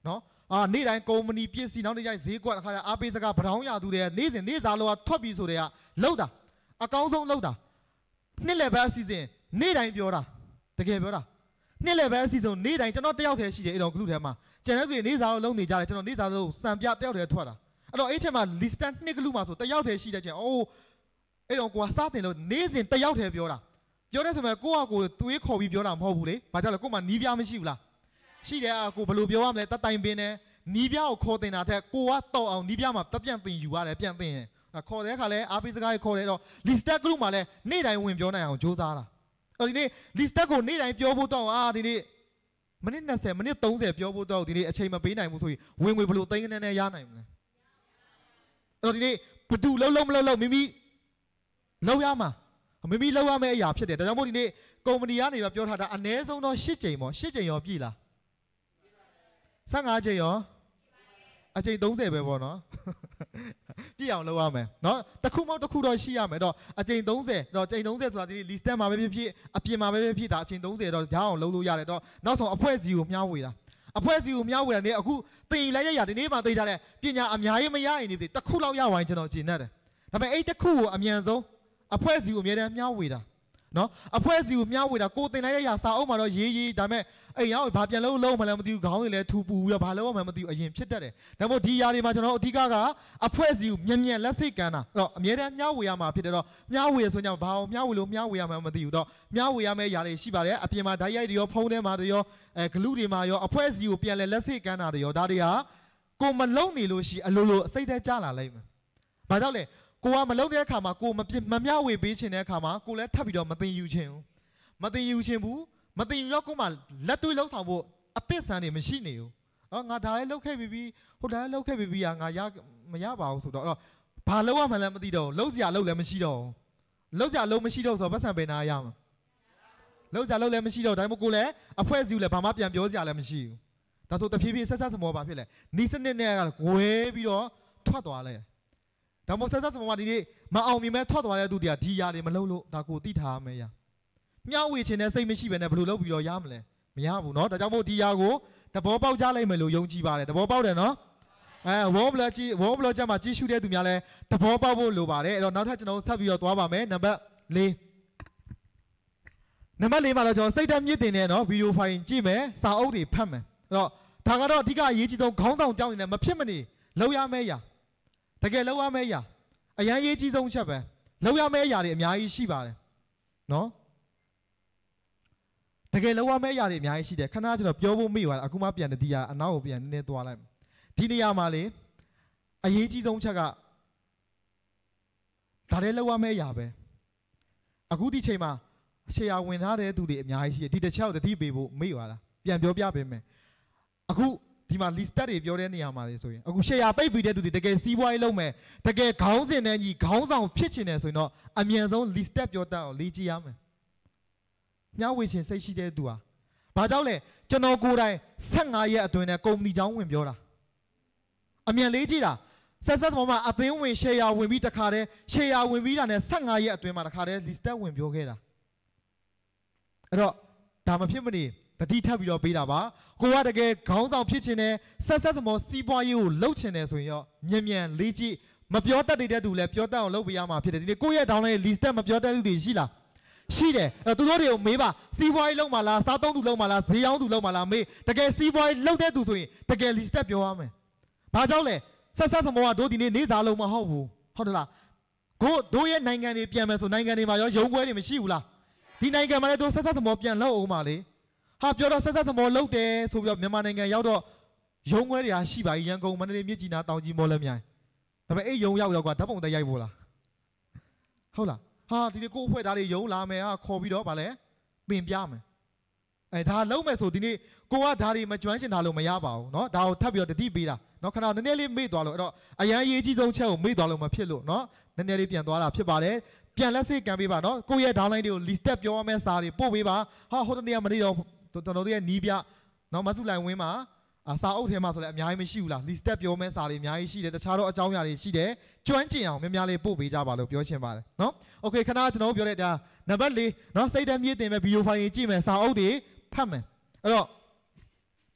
S1: နော်အာနေ့တိုင်းကုမ္ပဏီပစ္စည်းနောက်တစ်ရိုက်ဈေးကွက်တစ်ခါကျအားပေးစကားဗရောင်းရသူတွေနေ့စဉ်နေ့စားလောကထွက်ပြီးဆိုတဲ့ကလောက်တာအကောင်းဆုံးလောက်တာနှစ်လယ်ပဲအစီအစဉ်နေ့တိုင်းပြောတာတကယ်ပြောတာနှစ်လယ်ပဲအစီအစဉ်နေ့တိုင်းကျွန်တော်တယောက်တည်းရှိတယ်အဲ့တော့ group ထဲမှာကျန်တဲ့သူတွေနေ့စားလုံးနေကြတယ်ကျွန်တော်နေ့စားလုံးစံပြတယောက်တည်းထွက်တာအဲ့တော့အဲ့ချက်မှာ list နှစ် group မှာဆိုတယောက်တည်းရှိတဲ့ချက်အိုးအဲ့တော့ကိုကစားတင်လို့နေ့စဉ်တယောက်တည်းပြောတာပြောတဲ့ဆိုမှကိုကကိုသွေးခေါ်ပြီးပြောတာမဟုတ်ဘူးလေဘာကြောင့်လဲကိုမှနီးပြမရှိဘူးလားရှိတယ်အကိုဘယ်လိုပြောရမလဲတတိုင်ပင်နဲ့နီးပြကိုခေါ်တင်တာတဲ့ကိုကတော့အောင်နီးပြမှာတပြန်တင်ယူရတယ်ပြန်တင်ရင်ခေါ်တဲ့အခါလဲအားပေးစကားခေါ်တယ်တော့ list group မှာလဲနေ့တိုင်းဝင်ပြောနိုင်အောင်စ조사တာအဲ့ဒီနေ့ list ကိုနေ့တိုင်းပြောဖို့တော့အာဒီနေ့မိနစ်၂၀မိနစ်၃၀ပြောဖို့တော့ဒီနေ့အချိန်မပေးနိုင်ဘူးဆိုရင်ဝင်ငွေဘယ်လိုသိန်းနဲ့နဲ့ရနိုင်မလဲအဲ့တော့ဒီနေ့ဘသူလုံးလုံးမလုံးလုံးမိမိလုံးရမှာမိမိလုံးရမယ့်အရာဖြစ်တယ်ဒါကြောင့်မို့ဒီနေ့ကုမ္ပဏီကနေပြောထားတာအနည်းဆုံးတော့၈ကြိမ်ပေါ့၈ကြိမ်ရောပြည့်လား၁၅ကြိမ်ရောအကြိမ်၃၀ပဲပေါ့နော်ပြည့်အောင်လုပ်ရမယ်နော်တစ်ခုမဟုတ်တစ်ခုတော့ရှိရမယ်တော့အကြိမ်၃၀တော့ကြိမ်၃၀ဆိုတာဒီ list မှာပဲဖြစ်ဖြစ်အပြင်မှာပဲဖြစ်တာအကြိမ်၃၀တော့ရအောင်လုပ်လို့ရတယ်တော့နောက်ဆုံးအဖွဲ့အစည်းကိုမျှဝေတာအဖွဲ့အစည်းကိုမျှဝေတာနေအခုသင်လိုက်ရရဒီနေ့မှသိကြတဲ့ပညာအများကြီးမရရင်ဒီတစ်ခုလောက်ရဝိုင်းကျွန်တော်ကျင်နေတယ်ဒါပေမဲ့အဲ့တစ်ခုကိုအမြန်ဆုံးအဖွဲ့အစည်းကိုအများတန်းမျှဝေတာနော်အဖွဲ့အစည်းကိုမျှဝေတာကိုတင်လိုက်ရရစာအုပ်မှာတော့ရေးရေးဒါပေမဲ့အိမ်ရောက်ဘာပြန်လို့လုံးမလဲမသိဘူးခေါင်းတွေလည်းထူပူပြီးတော့ဘာလို့မှမသိဘူးအရင်ဖြစ်တတ်တယ်ဒါမို့ဒီຢာတွေမှာကျွန်တော်အဓိကကအဖွဲ့အစည်းကိုမြန်မြန်လက်စိတ်ကမ်းတာအဲ့တော့အများတန်းမျှဝေရမှာဖြစ်တယ်တော့မျှဝေဆိုကြဘာအောင်မျှဝေလို့မျှဝေရမှာမသိဘူးတော့မျှဝေရမယ့်ຢာတွေရှိပါတယ်အပြင်မှာဓာတ်ရိုက်တွေရောဖုန်းထဲမှာတွေရောအဲဂလူတွေမှာရောအဖွဲ့အစည်းကိုပြန်လဲလက်စိတ်ကမ်းတာတွေရောဒါတွေကကိုမလုံနေလို့ရှိအလိုလိုစိတ်ထဲကြလာလိုက်မယ်ဘာကြောင့်လဲကိုကမလုံတဲ့အခါမှာကိုမမမျှဝေပေးချင်တဲ့အခါမှာကိုလည်းထပ်ပြီးတော့မသိယူချင်ဘူးမသိယူချင်ဘူးမသိယူတော့ကိုမှလက်တွေ့လှုပ်ဆောင်ဖို့အသစ်ဆန်းနေမရှိနေဘူးဟောငါဒါလည်းလှုပ်ခဲ့ပြီးပြီးဟိုဒါလည်းလှုပ်ခဲ့ပြီးပြီးငါရမရပါဘူးဆိုတော့ဘာလှုပ်ရမှလည်းမသိတော့လှုပ်စရာလှုပ်လည်းမရှိတော့လှုပ်စရာလှုပ်မရှိတော့ဆိုတော့ပတ်စံပင်နာရမှာလှုပ်စရာလှုပ်လည်းမရှိတော့ဒါမှမဟုတ်ကိုလည်းအဖွဲ့အစည်းလည်းဘာမှပြန်ပြောစရာလည်းမရှိဘူးဒါဆိုတဖြည်းဖြည်းဆက်ဆက်စမောပါဖြစ်လဲနီးစနစ်နဲ့ကဝဲပြီးတော့ထွက်သွားလဲဒါမို့ဆက်ဆက်စမောဒီနေ့မအောင်မြင်မဲ့ထွက်သွားတဲ့သူတွေကဒီຢာတွေမလုပ်လို့ဒါကိုသိထားမယ်ရမျှဝေခြင်းနဲ့စိတ်မရှိဘဲနဲ့ဘယ်လိုလုပ်ပြီးတော့ရမလဲမရဘူးเนาะဒါကြောင့်မို့ဒီຢာကိုသဘောပေါက်ကြလိုက်မယ်လို့ယုံကြည်ပါတယ်သဘောပေါက်တယ်เนาะအဲဝေါဘလကြီးဝေါဘလကျမှာကြီးရှုတဲ့သူများလဲသဘောပေါက်ဖို့လိုပါတယ်အဲ့တော့နောက်ထပ်ကျွန်တော်ဆက်ပြီးတော့သွားပါမယ်နံပါတ်၄နံပါတ်၄မှာတော့ကျွန်တော်စိတ်ဓာတ်မြင့်တင်နေเนาะဗီဒီယိုဖိုင်ကြည့်မယ်စာအုပ်တွေဖတ်မယ်အဲ့တော့ဒါကတော့အဓိကအရေးကြီးဆုံးခေါင်းဆောင်ကြောင်းနေနဲ့မဖြစ်မနေလောက်ရမယ့်ຢာတကယ်လောက်ရမယ့်ຢာအရန်ရေးကြီးဆုံးချက်ပဲလောက်ရမယ့်ຢာတွေအများကြီးရှိပါတယ်နော်တကယ်လောက်ရမယ့်ຢာတွေအများကြီးရှိတယ်ခဏကျွန်တော်ပြောဖို့မေ့ပါတယ်အခုမှပြန်တည်ရအနောက်ကိုပြန်နည်းနည်းသွားလိုက်ဒီနေရာမှာလေအရေးကြီးဆုံးချက်ကဒါလည်းလောက်ရမယ့်ຢာပဲအခုဒီချိန်မှာရှေ့ရဝင်ထားတဲ့သူတွေအများကြီးရှိတယ်ဒီတစ်ချက်ကိုတတိပေးဖို့မေ့ပါလားပြန်ပြောပြပေးမယ်အခုဒီမှာ list တွေပြောတဲ့နေရာမှာလေဆိုရင်အခု share ပိတ်ပြီးတဲ့သူတွေတကယ်စီးပွားရေးလုပ်မယ်တကယ်ခေါင်းစဉ်နဲ့ညီခေါင်းဆောင်ဖြစ်ချင်တယ်ဆိုရင်တော့အမြန်ဆုံး list ပြောတတ်အောင်လေ့ကျင့်ရမယ်မျှဝေခြင်းစိတ်ရှိတဲ့သူဟာဘာကြောင့်လဲကျွန်တော်ကိုယ်တိုင်၁၅ရက်အတွင်းနဲ့ကုမ္ပဏီကြောင်းဝင်ပြောတာအမြန်လေ့ကျင့်တာဆက်ဆက်ပေါ်မှာအသင်းဝင် share ဝင်ပြီးတခါတည်း share ဝင်ပြီးတာနဲ့၁၅ရက်အတွင်းမှာတခါတည်း list ဝင်ပြောခဲ့တာအဲ့တော့ဒါမဖြစ်မနေတတိထပ်ပြီးတော့ပေးတာပါကိုကတကယ်ခေါင်းဆောင်ဖြစ်ချင်တယ်ဆက်ဆက်စမောစီးပွားရေးကိုလှုပ်ချင်တယ်ဆိုရင်ရောမြန်မြန်လေးကြည့်မပြောတတ်တဲ့သူလည်းပြောတတ်အောင်လုပ်ပေးရမှာဖြစ်တယ်ဒီနေ့ကိုယ့်ရဲ့ဒေါင်းလေး list မပြောတတ်တဲ့သူရှိလားရှိတယ်အဲ့တော့သူတို့တွေကိုမေးပါစီးပွားရေးလုပ်မှာလားစားသုံးသူလုပ်မှာလားဈေးရောင်းသူလုပ်မှာလားမေးတကယ်စီးပွားရေးလုပ်တဲ့သူဆိုရင်တကယ် list ပြောရမယ်ဘာကြောင့်လဲဆက်ဆက်စမောကတို့ဒီနေ့နေစားလုံးမဟုတ်ဘူးဟုတ်တယ်လားကိုတို့ရဲ့နိုင်ငံတွေပြန်မယ်ဆိုနိုင်ငံတွေမှာရောရုံးပွဲတွေမရှိဘူးလားဒီနိုင်ငံမှာလည်းတို့ဆက်ဆက်စမောပြန်လောက်အောင်ပါလေဟာပြောတော့ဆက်ဆက်စမောလှုပ်တယ်ဆိုပြီးတော့မြန်မာနိုင်ငံရောက်တော့ရုံးခွဲတွေဟာရှိပါရန်ကုန်မန္တလေးမြစ်ကြီးနားတောင်ကြီးမော်လည်းမြိုင်ဒါပေမဲ့အဲ့ရုံးရောက်ရောက်ကဓာတ်ပုံတက်ရိုက်ဖို့လားဟုတ်လားဟာဒီနေ့ကို့အဖွဲ့သားတွေရုံးလာမယ်ဟာခေါ်ပြီးတော့ဗာလဲပင်ပြမယ်အဲဒါလုံးမယ်ဆိုဒီနေ့ကိုကဒါတွေမကျွမ်းကျင်တာလို့မရပါဘူးเนาะဒါကိုထပ်ပြီးတော့တတိပေးတာเนาะခဏနည်းနည်းလေးမေ့သွားလို့အဲ့တော့အရန်ရေးကြီးဆုံးချက်ကိုမေ့သွားလို့မဖြစ်လို့เนาะနည်းနည်းလေးပြန်သွားတာဖြစ်ပါတယ်ပြန်လက်စိတ်ကန်ပေးပါเนาะကိုယ့်ရဲ့ downline တွေကို list ပြောရမယ့်စာတွေပို့ပေးပါဟာဟိုတနေ့ကမနေ့တော့တော်တော်လေးနီးပြနော်မဆုလိုက်ဝင်းမှာစာအုပ်ထဲမှာဆိုလည်းအများကြီးမရှိဘူးလား list ပြောမယ့်စာတွေအများကြီးရှိတယ်တခြားတော့အကြောင်းအရာတွေရှိတယ်ကျွမ်းကျင်အောင်များများလေးပို့ပေးကြပါလို့ပြောချင်ပါတယ်နော်โอเคခဏကျွန်တော်တို့ပြောတဲ့ဒါနံပါတ်၄နော်စိတ်ဓာတ်မြင့်တင်မဲ့ဗီဒီယိုဖိုင်တွေကြည့်မယ်စာအုပ်တွေဖတ်မယ်အဲ့တော့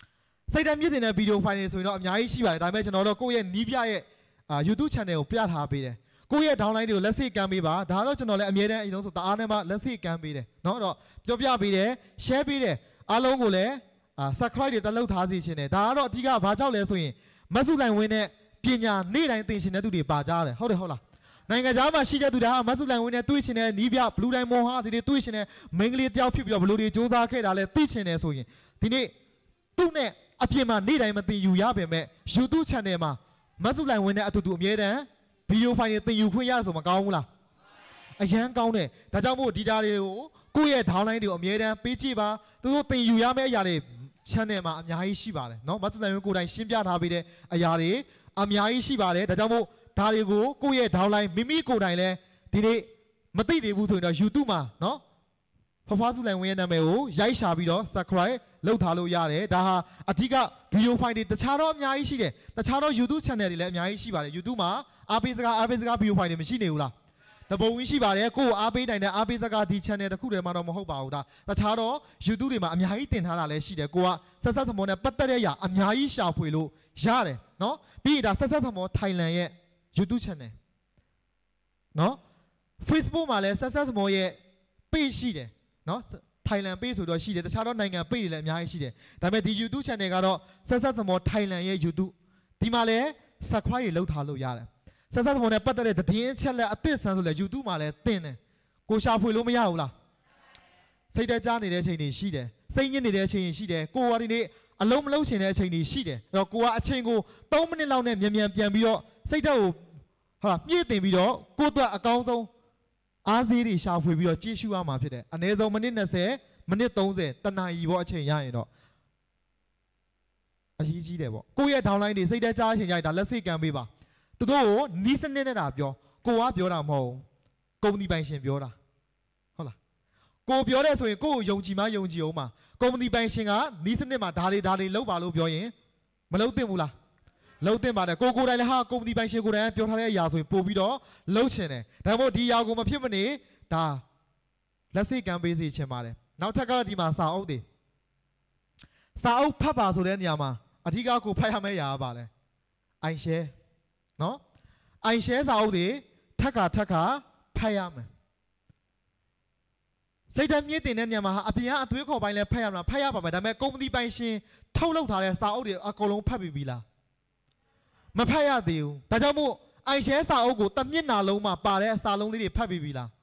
S1: စိတ်ဓာတ်မြင့်တဲ့ဗီဒီယိုဖိုင်တွေဆိုရင်တော့အများကြီးရှိပါတယ်ဒါပေမဲ့ကျွန်တော်တို့ကိုယ့်ရဲ့နီးပြရဲ့အာ YouTube channel ကိုပြထားပေးတယ်ကိုယ့်ရဲ့ downline တွေကိုလက်စိတ်ကမ်းပေးပါဒါတော့ကျွန်တော်လည်းအမြဲတမ်းအရင်ဆုံးတအားနဲ့မှလက်စိတ်ကမ်းပေးတယ်เนาะတော့ပြောပြပေးတယ် share ပေးတယ်အားလုံးကိုလည်းအာ subscribe တွေတက်လုပ်ထားစီခြင်းတယ်ဒါကတော့အဓိကဘာကြောက်လဲဆိုရင်မဆုလိုင်ဝင်းနဲ့ပညာနေ့တိုင်းသင်ရှင်တဲ့သူတွေပါကြတယ်ဟုတ်တယ်ဟုတ်လားနိုင်ငံသားမှာရှိတဲ့သူတွေကမဆုလိုင်ဝင်းနဲ့တွေ့ရှင်တဲ့နီးပြဘလူးတိုင်းမော်ဟာဒီတွေတွေ့ရှင်တဲ့မိန်းကလေးတယောက်ဖြစ်ပြီးတော့ဘလူးတွေစူးစမ်းခဲ့တာလဲသိချင်တယ်ဆိုရင်ဒီနေ့သူ့နဲ့အပြင်မှာနေ့တိုင်းမသိယူရပါပဲ YouTube channel မှာမဆုလိုင်ဝင်းနဲ့အတူတူအမြဲတမ်းဗီဒီယိုဖိုင်တွေသင်ယူခွင့်ရဆိုမကောင်းဘူးလားအရန်ကောင်းတယ်ဒါကြောင့်မို့ဒီတာတွေကိုကိုယ့်ရဲ့ downline တွေကိုအမြဲတမ်းပေးကြည့်ပါသူတို့သင်ယူရမယ့်အရာတွေ channel မှာအများကြီးရှိပါတယ်เนาะမဆုလိုင်ဝင်းကိုယ်တိုင်ရှင်းပြထားပေးတဲ့အရာတွေအများကြီးရှိပါတယ်ဒါကြောင့်မို့ဒါတွေကိုကိုယ့်ရဲ့ downline မိမိကိုယ်တိုင်လဲဒီနေ့မသိသေးဘူးဆိုရင်တော့ YouTube မှာเนาะဖဖဆုလိုင်ဝင်းရဲ့နာမည်ကိုရိုက်ရှာပြီးတော့ subscribe လုပ်ထားလို့ရတယ်ဒါဟာအဓိကဗီဒီယိုဖိုင်တွေတခြားတော့အများကြီးရှိတယ်တခြားတော့ YouTube channel တွေလည်းအများကြီးရှိပါတယ် YouTube မှာအားပေးစကားအားပေးစကားဗီဒီယိုဖိုင်တွေမရှိနေဘူးလားတပုံဝင်းရှိပါတယ်ကိုယ့်ကိုအားပေးနိုင်တဲ့အားပေးစကားဒီ channel တစ်ခုတည်းမှတော့မဟုတ်ပါဘူးဒါတခြားတော့ YouTube တွေမှာအများကြီးတင်ထားတာလည်းရှိတယ်ကိုကဆက်ဆက်သမောနဲ့ပတ်သက်တဲ့အရာအများကြီးရှာဖွေလို့ရတယ်เนาะပြီးရင်ဒါဆက်ဆက်သမော Thailand ရဲ့ YouTube channel เนาะ Facebook မှာလည်းဆက်ဆက်သမောရဲ့ page ရှိတယ်เนาะ Thailand page ဆိုတော့ရှိတယ်တခြားတော့နိုင်ငံ page တွေလည်းအများကြီးရှိတယ်ဒါပေမဲ့ဒီ YouTube channel ကတော့ဆက်ဆက်သမော Thailand ရဲ့ YouTube ဒီမှာလည်း subscribe တွေလုပ်ထားလို့ရတယ်ဆက်ဆက်သမောနဲ့ပတ်သက်တဲ့သတင်းအချက်လက်အသစ်ဆန်းဆိုလဲ YouTube မှာလည်းတင်တယ်ကိုရှာဖွေလို့မရဘူးလားစိတ်တကြနေတဲ့အချိန်တွေရှိတယ်စိတ်ညစ်နေတဲ့အချိန်တွေရှိတယ်ကိုကဒီနေ့အလုံးမလုံးရှင်တဲ့အချိန်တွေရှိတယ်အဲ့တော့ကိုကအချိန်ကိုသုံးမိနစ်လောက်နဲ့မြန်မြန်ပြန်ပြီးတော့စိတ်ဓာတ်ကိုဟာမြည့်တင်ပြီးတော့ကိုယ့်အတွက်အကောင်းဆုံးအားစေးတွေရှာဖွေပြီးတော့ကြည့်ရှုရမှာဖြစ်တယ်အနည်းဆုံးမိနစ်နှစ်ဆယ်မိနစ်သုံးဆယ်တနာရီပေါ့အချိန်ရရင်တော့အရေးကြီးတယ်ပေါ့ကိုယ့်ရဲ့ downline တွေစိတ်တကြအချိန်ကြရင်ဒါလက်စိတ်ကမ်းပေးပါသူတို့ကိုနီးစနစ်နဲ့တာပြောကိုကပြောတာမဟုတ်ကုမ္ပဏီပိုင်ရှင်ပြောတာဟုတ်လားကိုပြောတဲ့ဆိုရင်ကိုကိုယုံကြည်မှယုံကြည်အောင်ပါကုမ္ပဏီပိုင်ရှင်ကနီးစနစ်မှာဒါတွေဒါတွေလုပ်ပါလို့ပြောရင်မလုပ်သင့်ဘူးလားလုပ်သင့်ပါတယ်ကိုကိုယ်တိုင်လည်းဟာကုမ္ပဏီပိုင်ရှင်ကိုယ်တိုင်ပြောထားတဲ့အရာဆိုရင်ပို့ပြီးတော့လုပ်ချင်တယ်ဒါမှမဟုတ်ဒီအရာကိုမဖြစ်မနေဒါလက်စိတ်ကမ်းပေးစီချင်ပါတယ်နောက်ထပ်ကတော့ဒီမှာစာအုပ်တွေစာအုပ်ဖတ်ပါဆိုတဲ့နေရာမှာအဓိကကိုဖတ်ရမယ့်အရာကပါလဲအိုင်ရှဲနော်အိုင်ရှဲစာအုပ်တွေထက်ခါထက်ခါဖတ်ရမယ်စိတ်ဓာတ်မြင့်တင်တဲ့နေရာမှာအပြင်ကအတွေးခေါ်ပိုင်းလဲဖတ်ရမှာဖတ်ရပါမယ်ဒါပေမဲ့ကုမ္ပဏီပိုင်ရှင်ထုတ်လုပ်ထားတဲ့စာအုပ်တွေအကုန်လုံးဖတ်ပြီးပြီလားမဖတ်ရသေးဘူးဒါကြောင့်မို့အိုင်ရှဲစာအုပ်ကိုတစ်မျက်နှာလုံးမှာပါတဲ့အစာလုံးလေးတွေဖတ်ပြီးပြီလား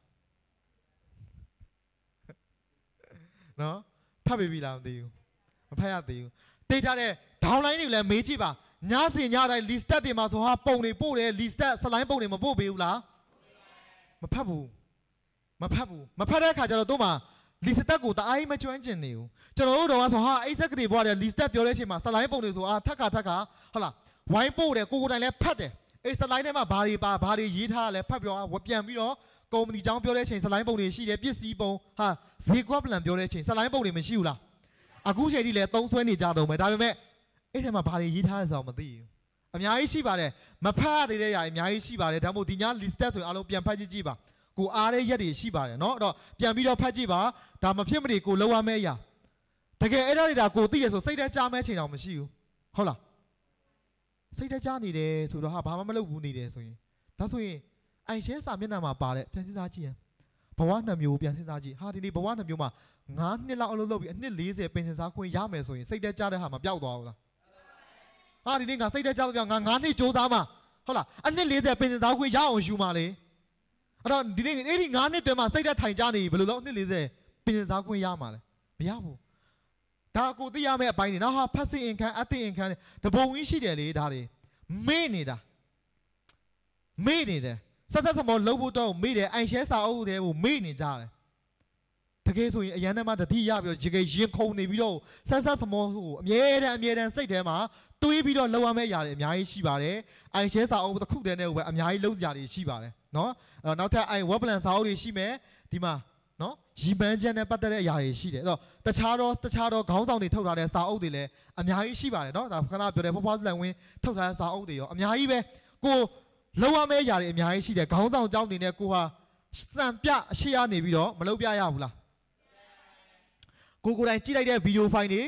S1: နော်ဖတ်ပြီးပြီလားမသိဘူးမဖတ်ရသေးဘူးတေးကြတဲ့ downline တွေလည်းမေးကြည့်ပါညစဉ်ညတိုင်း list တွေမှာဆိုဟာပုံတွေပို့တယ် list စလိုင်းပုံတွေမပို့ပေးဘူးလားမဖတ်ဘူးမဖတ်ဘူးမဖတ်တဲ့အခါကျတော့တို့မှာ list ကိုတအားကြီးမကျွမ်းကျင်နေဘူးကျွန်တော်တို့တော့ဆိုဟာအဲ့စက်ကလေးဘွားတယ် list ပြောတဲ့အချိန်မှာစလိုင်းပုံတွေဆိုအာထက်ခါထက်ခါဟုတ်လားဝိုင်းပို့တယ်ကိုကိုတိုင်လည်းဖတ်တယ်အဲ့စလိုင်းထဲမှာဘာတွေပါဘာတွေရေးထားလဲဖတ်ပြီးတော့ဝပြန်ပြီးတော့ကုမ္ပဏီကြောင်းပြောတဲ့အချိန်စလိုင်းပုံတွေရှိတယ်ပစ္စည်းပုံဟာဈေးကွက်ပလန်ပြောတဲ့အချိန်စလိုင်းပုံတွေမရှိဘူးလားအခုချိန်ထိလည်းသုံးဆွဲနေကြတော့မယ်ဒါပေမဲ့အဲ့ထဲမှာဘာတွေရေးထားလဲဆိုတော့မသိဘူးအများကြီးရှိပါတယ်မဖတ်ရသေးတဲ့အရာအများကြီးရှိပါတယ်ဒါမှမဟုတ်ဒီည list ဆိုရင်အားလုံးပြန်ဖတ်ကြည့်ကြည့်ပါကိုအားတဲ့ရက်တွေရှိပါတယ်เนาะအဲ့တော့ပြန်ပြီးတော့ဖတ်ကြည့်ပါဒါမဖြစ်မနေကိုလောက်ရမယ့်အရာတကယ်အဲ့ဒါတွေဒါကိုသိရဆိုစိတ်ထဲကြားမဲ့ချိန်တော့မရှိဘူးဟုတ်လားစိတ်ထဲကြားနေတယ်ဆိုတော့ဟာဘာမှမလုပ်ဘူးနေတယ်ဆိုရင်ဒါဆိုရင်အိုင်ရှဲစာမျက်နှာမှာပါတဲ့ပြန်စဉ်းစားကြည့်ရင်ဘဝနှစ်မျိုးပြန်စဉ်းစားကြည့်ဟာဒီနေ့ဘဝနှစ်မျိုးမှာငါးနှစ်လောက်အလုပ်လုပ်ပြီးအနှစ်၄၀ပင်စင်စားခွင့်ရမယ်ဆိုရင်စိတ်ထဲကြားတဲ့ဟာမပြောက်သွားဘူးလားဟာဒီနေ့ငါစိတ်ထဲကြားလို့ပြောငါငါးနှစ်စူးစမ်းမှာဟုတ်လားအနှစ်၄၀ပင်စင်စားခွင့်ရအောင်ယူမှာလေအဲ့တော့ဒီနေ့အဲ့ဒီငါးနှစ်တွင်မှာစိတ်ထဲထိုင်ကြနေဘယ်လိုလဲအနှစ်၄၀ပင်စင်စားခွင့်ရမှာလဲမရဘူးဒါကိုသိရမယ့်အပိုင်းနေနော်ဟာဖတ်စစ်အင်ခန်းအသိအင်ခန်းတပုံကြီးရှိတယ်လေဒါတွေမေ့နေတာမေ့နေတယ်ဆက်ဆက်စမောလှုပ်ဖို့တော့မေ့တယ်အိုင်ရှဲစာအုပ်တွေကိုမေ့နေကြတယ်တကယ်ဆိုရင်အရန်ထဲမှာတတိရပြီးတော့ရေကရင်ခုန်နေပြီးတော့ဆက်ဆက်စမောကိုအမြဲတမ်းအမြဲတမ်းစိတ်ထဲမှာတွေးပြီးတော့လှုပ်ရမယ့်ຢာတွေအများကြီးရှိပါတယ်အိုင်ရှဲစာအုပ်တစ်ခုတည်းနဲ့ပဲအများကြီးလှုပ်ကြတွေရှိပါတယ်နော်အဲ့တော့နောက်ထပ်အိုင်ဝက်ပလန်စာအုပ်တွေရှိမယ်ဒီမှာနော်ရီမန်းချက်နဲ့ပတ်သက်တဲ့အရာတွေရှိတယ်အဲ့တော့တခြားတော့တခြားတော့ခေါင်းဆောင်တွေထုတ်ထားတဲ့စာအုပ်တွေလည်းအများကြီးရှိပါတယ်နော်ဒါခဏပြောတယ်ဖွားဖွားစလန်ဝင်းထုတ်ထားတဲ့စာအုပ်တွေရောအများကြီးပဲကိုလောက်ရမယ့်ຢာတွေအများကြီးရှိတယ်ခေါင်းဆောင်ကြောင်းတွေနဲ့ကိုဟာစံပြအရှိရနေပြီးတော့မလုပ်ပြရဘူးလားကိုကိုယ်တိုင်ကြည့်လိုက်တဲ့ဗီဒီယိုဖိုင်တွေ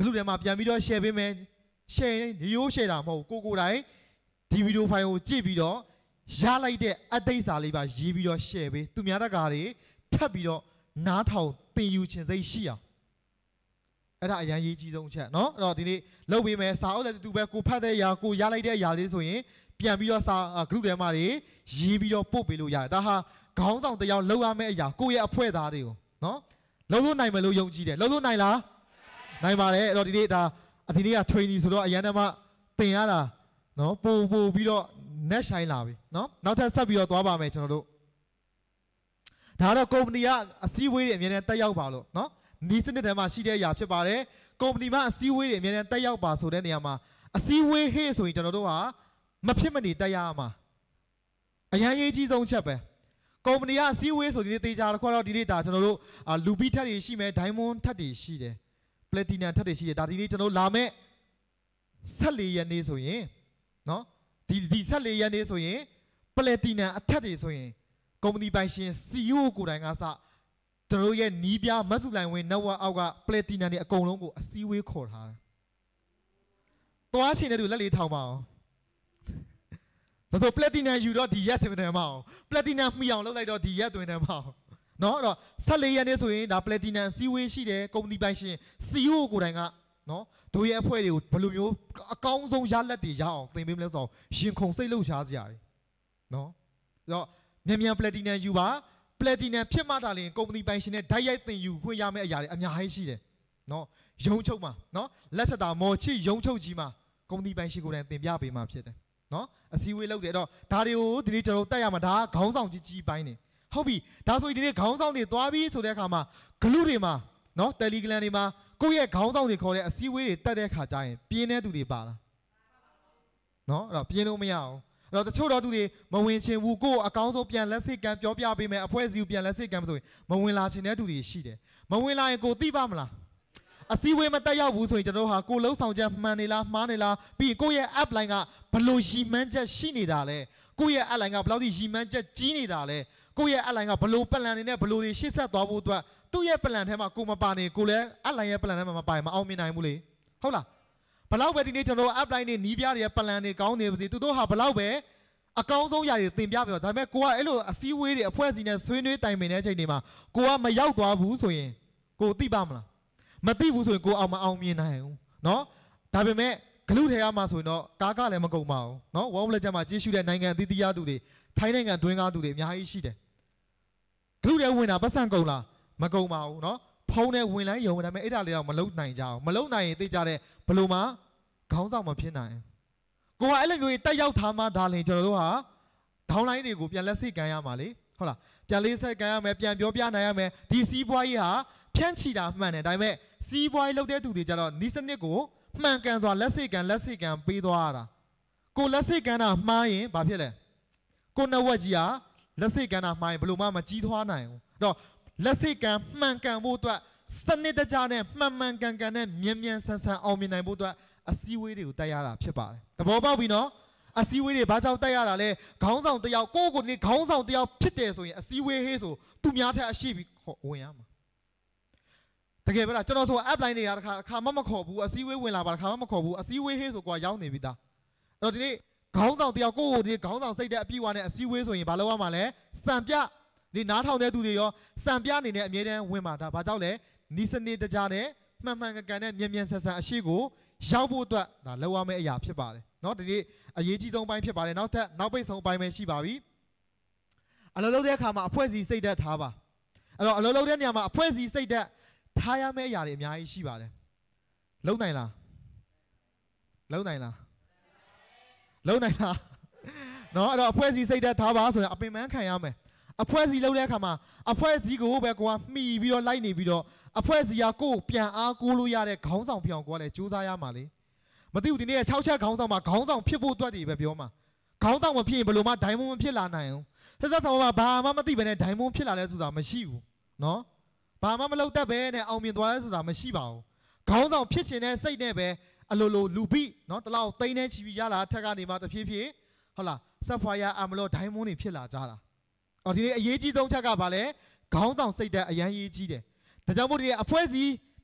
S1: ဂလုထဲမှာပြန်ပြီးတော့ share ပေးမယ် share ဒီရိုး share တာမဟုတ်ကိုကိုတိုင်းဒီဗီဒီယိုဖိုင်ကိုကြည့်ပြီးတော့ရလိုက်တဲ့အသိစာလေးပါရေးပြီးတော့ share ပေးသူများတကာတွေထပ်ပြီးတော့နားထောင်သင်ယူခြင်းစိတ်ရှိအောင်အဲ့ဒါအရန်ရေးကြီးဆုံးချက်เนาะအဲ့တော့ဒီနေ့လုပ်ပေးမယ်စာအုပ်လည်းတူပဲကိုဖတ်တဲ့အရာကိုရလိုက်တဲ့အရာလေးဆိုရင်ပြန်ပြီးတော့စာ group ထဲမှာတွေရေးပြီးတော့ပို့ပေးလို့ရတယ်ဒါဟာခေါင်းဆောင်တယောက်လုပ်ရမယ့်အရာကိုယ့်ရဲ့အဖွဲ့သားတွေကိုเนาะလုံးလို့နိုင်မယ်လို့ယုံကြည်တယ်လုံးလို့နိုင်လားနိုင်ပါတယ်အဲ့တော့ဒီနေ့ဒါဒီနေ့က training ဆိုတော့အရန်တမ်းသင်ရတာเนาะပို့ပို့ပြီးတော့ net ဆိုင်လာပြီเนาะနောက်ထပ်ဆက်ပြီးတော့သွားပါမယ်ကျွန်တော်တို့ဒါတော့ကုမ္ပဏီကအစည်းအဝေးတွေအများနဲ့တက်ရောက်ပါလို့เนาะနီးစနစ်ထဲမှာရှိတဲ့အရာဖြစ်ပါတယ်ကုမ္ပဏီမှာအစည်းအဝေးတွေအများနဲ့တက်ရောက်ပါဆိုတဲ့နေရာမှာအစည်းအဝေးဟေ့ဆိုရင်ကျွန်တော်တို့ဟာမဖြစ်မနေတက်ရမှာအရန်ရေးကြီးဆုံးချက်ပဲကုမ္ပဏီကအစည်းအဝေးဆိုဒီနေ့တေချာတစ်ခွက်တော့ဒီနေ့ဒါကျွန်တော်တို့လူပီထက်တွေရှိမယ်ဒိုင်းမွန်ထက်တွေရှိတယ်ပလက်တီနမ်ထက်တွေရှိတယ်ဒါဒီနေ့ကျွန်တော်လာမဲ့ဆက်လေးရက်နေ့ဆိုရင်เนาะဒီဒီဆက်လေးရက်နေ့ဆိုရင်ပလက်တီနမ်အထက်တွေဆိုရင်ကုမ္ပဏီပိုင်ရှင် စီ အီ အို ကိုယ်တိုင်ကစကျွန်တော်ရဲ့နီးပြမတ်စုလိုင်ဝင် network အောက်ကပလက်တီနမ်တွေအကုန်လုံးကိုအစည်းအဝေးခေါ်ထားတယ်သွားချင်တဲ့သူလက်လေးထောင်ပါအောင်ဒါဆိုပလက်တီနမ်ယူတော့ဒီရက်သွင်းတယ်မအောင်ပလက်တီနမ်မှီအောင်လုပ်လိုက်တော့ဒီရက်သွင်းတယ်မအောင်เนาะအဲ့တော့ဆက်လေးရက်နေ့ဆိုရင်ဒါပလက်တီနမ်စီဝေးရှိတယ်ကုမ္ပဏီပိုင်ရှင် စီ အီ အို ကိုယ်တိုင်ကเนาะတို့ရဲ့အဖွဲ့တွေကိုဘယ်လိုမျိုးအကောင်းဆုံးရလက်တွေရအောင်သင်ပေးမလဲဆိုတော့ရင်ခုန်စိတ်လှုပ်ရှားစရာတွေเนาะအဲ့တော့မြန်မြန်ပလက်တီနမ်ယူပါပလက်တီနမ်ဖြစ်မှသာလျှင်ကုမ္ပဏီပိုင်ရှင်နဲ့ဓာတ်ရိုက်သင်ယူခွင့်ရမယ့်အရာတွေအများကြီးရှိတယ်เนาะရုံးချုပ်မှာเนาะလက်ချက်တာမော်ချစ်ရုံးချုပ်ကြီးမှာကုမ္ပဏီပိုင်ရှင်ကိုယ်တိုင်သင်ပြပေးမှာဖြစ်တယ်နော်အစည်းအဝေးလုပ်တယ်တော့ဒါတွေကိုဒီနေ့ကျွန်တော်တက်ရမှာဒါကခေါင်းဆောင်ကြီးကြီးပိုင်းနေဟုတ်ပြီဒါဆိုရင်ဒီနေ့ခေါင်းဆောင်တွေသွားပြီးဆိုတဲ့အခါမှာဂလူတွေမှာနော်တယ်လီဂရမ်တွေမှာကိုယ့်ရဲ့ခေါင်းဆောင်တွေခေါ်တဲ့အစည်းအဝေးတွေတက်တဲ့အခါကျရင်ပြင်းတဲ့သူတွေပါလားနော်အဲ့တော့ပြင်းလို့မရအောင်အဲ့တော့တချို့တော့သူတွေမဝင်ချင်ဘူးကိုယ့်အကောင်းဆုံးပြန်လက်စိတ်ကံပြောပြပေးမယ်အဖွဲ့အစည်းကိုပြန်လက်စိတ်ကံဆိုရင်မဝင်လာချင်တဲ့သူတွေရှိတယ်မဝင်လာရင်ကိုသိပါမလားအစည်းအဝေးမတက်ရောက်ဘူးဆိုရင်ကျွန်တော်ဟာကိုလုံးဆောင်ချက်မှန်နေလားမှားနေလားပြီးရင်ကိုယ့်ရဲ့ app line ကဘယ်လိုရည်မှန်းချက်ရှိနေတာလဲကိုယ့်ရဲ့ app line ကဘယ်လောက်ထိရည်မှန်းချက်ကြီးနေတာလဲကိုယ့်ရဲ့ app line ကဘယ်လို plan နေနဲ့ဘယ်လိုတွေရှေ့ဆက်သွားဖို့အတွက်သူ့ရဲ့ plan ထဲမှာကိုမပါနေကိုလည်း app line ရဲ့ plan ထဲမှာမပါရင်မအောင်မြင်နိုင်ဘူးလေဟုတ်လားဘယ်လောက်ပဲဒီနေ့ကျွန်တော် app line တွေနီးပြတွေရဲ့ plan တွေကောင်းနေပါစေသူတို့ဟာဘယ်လောက်ပဲအကောင်းဆုံးຢာတွေသင်ပြပြဒါပေမဲ့ကိုကအဲ့လိုအစည်းအဝေးတွေအဖွဲ့အစည်းနဲ့ဆွေးနွေးတိုင်ပင်တဲ့အချိန်တွေမှာကိုကမရောက်သွားဘူးဆိုရင်ကိုသိပါမလားမသိဘူးဆိုရင်ကိုအောင်မအောင်မြင်နိုင်ဘူးเนาะဒါပေမဲ့ဂလူထဲရမှာဆိုရင်တော့ကားကလည်းမကုန်ပါဘူးเนาะဝေါလက်ချက်မှာကြီးရှုတဲ့နိုင်ငံအသီးသီးရသူတွေထိုင်းနိုင်ငံတွင်းကားသူတွေအများကြီးရှိတယ်ဂလူထဲဝင်တာပတ်စံကုန်လားမကုန်ပါဘူးเนาะဖုံးနဲ့ဝင်လိုက်ရုံဒါပေမဲ့အဲ့ဒါလေးတော့မလုံနိုင်ကြအောင်မလုံနိုင်ရင်သိကြတဲ့ဘလို့မှခေါင်းဆောင်မဖြစ်နိုင်ကိုကအဲ့လိုမျိုးတက်ရောက်ထားမှဒါလင်ကျွန်တော်တို့ဟာဒေါင်းလိုင်းတွေကိုပြန်လက်စိတ်ကန်ရမှာလေဟုတ်လားပြန်လေးဆက်ကန်ရမယ်ပြန်ပြောပြနိုင်ရမယ်ဒီစီးပွားရေးဟာဖြန့်ချီတာမှန်တယ်ဒါပေမဲ့စီးပွားရေးလုပ်တဲ့သူတွေကြတော့နီးစနစ်ကိုမှန်ကန်စွာလက်စိတ်ကန်လက်စိတ်ကန်ပေးသွားရတာကိုလက်စိတ်ကန်တာမှားရင်ဘာဖြစ်လဲကိုနဝက်ကြီးဟာလက်စိတ်ကန်တာမှားရင်ဘယ်လိုမှမကြီးထွားနိုင်ဘူးအဲ့တော့လက်စိတ်ကန်မှန်ကန်ဖို့အတွက်စနစ်တကျနဲ့မှန်မှန်ကန်ကန်နဲ့မြန်မြန်ဆန်ဆန်အောင်မြင်နိုင်ဖို့အတွက်အစည်းအဝေးတွေကိုတက်ရတာဖြစ်ပါတယ်သဘောပေါက်ပြီနော်အစည်းအဝေးတွေဘာကြောင့်တက်ရတာလဲခေါင်းဆောင်တယောက်ကိုယ့်ကိုယ်နေခေါင်းဆောင်တယောက်ဖြစ်တယ်ဆိုရင်အစည်းအဝေးဟေးဆိုသူများထက်အရှိပြီးဝင်ရမှာတကယ်ပဲလားကျွန်တော်ဆို app line တွေကတစ်ခါအခါမှမခေါ်ဘူးအစည်းအဝေးဝင်လာပါတစ်ခါမှမခေါ်ဘူးအစည်းအဝေးဟေးဆိုကွာရောက်နေပြီသားအဲ့တော့ဒီနေ့ခေါင်းဆောင်တယောက်ကိုယ့်ကိုယ်ဒီခေါင်းဆောင်စိတ်တဲ့အပြည့်အဝနဲ့အစည်းအဝေးဆိုရင်ဘာလုပ်ရမှာလဲစံပြဒီနားထောင်တဲ့သူတွေရောစံပြအနေနဲ့အမြဲတမ်းဝင်မှာဒါဘာကြောင့်လဲနီးစနစ်တကြနဲ့မှန်မှန်ကန်ကန်နဲ့မြန်မြန်ဆန်ဆန်အရှိကိုရောက်ဖို့အတွက်ဒါလုပ်ရမယ့်အရာဖြစ်ပါတယ်เนาะဒီနေ့အရေးကြီးဆုံးပိုင်းဖြစ်ပါတယ်နောက်ထပ်နောက်ပိတ်ဆုံးပိုင်းပဲရှိပါပြီအလုပ်လုပ်တဲ့အခါမှာအဖွဲ့အစည်းစိတ်ဓာတ်ထားပါအဲ့တော့အလုပ်လုပ်တဲ့နေရာမှာအဖွဲ့အစည်းစိတ်ဓာတ်ထားရမယ့်အရာတွေအများကြီးရှိပါတယ်လုံနိုင်လားလုံနိုင်လားလုံနိုင်လားเนาะအဲ့တော့အဖွဲ့အစည်းစိတ်ဓာတ်ထားပါဆိုရင်အပင်ပန်းခံရမယ်အဖွဲ့အစည်းလုပ်တဲ့အခါမှာအဖွဲ့အစည်းကိုပဲကိုကမှီပြီးတော့လိုက်နေပြီးတော့အဖွဲ့အစည်းကကိုယ်ပြန်အားကိုးလို့ရတဲ့ခေါင်းဆောင်ပြောင်းကိုကလည်းစူးစမ်းရမှာလေမသိဘူးဒီနေ့၆ချက်ခေါင်းဆောင်မှာခေါင်းဆောင်ဖြစ်ဖို့အတွက်တွေပဲပြောမှာခေါင်းဆောင်မဖြစ်ရင်ဘယ်လိုမှဒိုင်မွန်မဖြစ်လာနိုင်ဘူးဆက်ဆက်ဆောင်မှာဘာမှမသိဘဲနဲ့ဒိုင်မွန်ဖြစ်လာလဲဆိုတာမရှိဘူးเนาะဘာမှမလုပ်တတ်ပဲနဲ့အောင်မြင်သွားလဲဆိုတာမရှိပါဘူးခေါင်းဆောင်ဖြစ်ခြင်းနဲ့စိတ်နဲ့ပဲအလိုလိုလူပိเนาะတလောက်သိန်းနဲ့ချီပြီးရလာထက်ကနေမှတဖြည်းဖြည်းဟုတ်လားဆက်ဖွာရအမလို့ဒိုင်မွန်တွေဖြစ်လာကြတာအော်ဒီနေ့အရေးကြီးဆုံးချက်ကဘာလဲခေါင်းဆောင်စိတ်ဓာတ်အရန်ရေးကြီးတယ်ဒါကြောင့်မို့ဒီအဖွဲ့အစည်း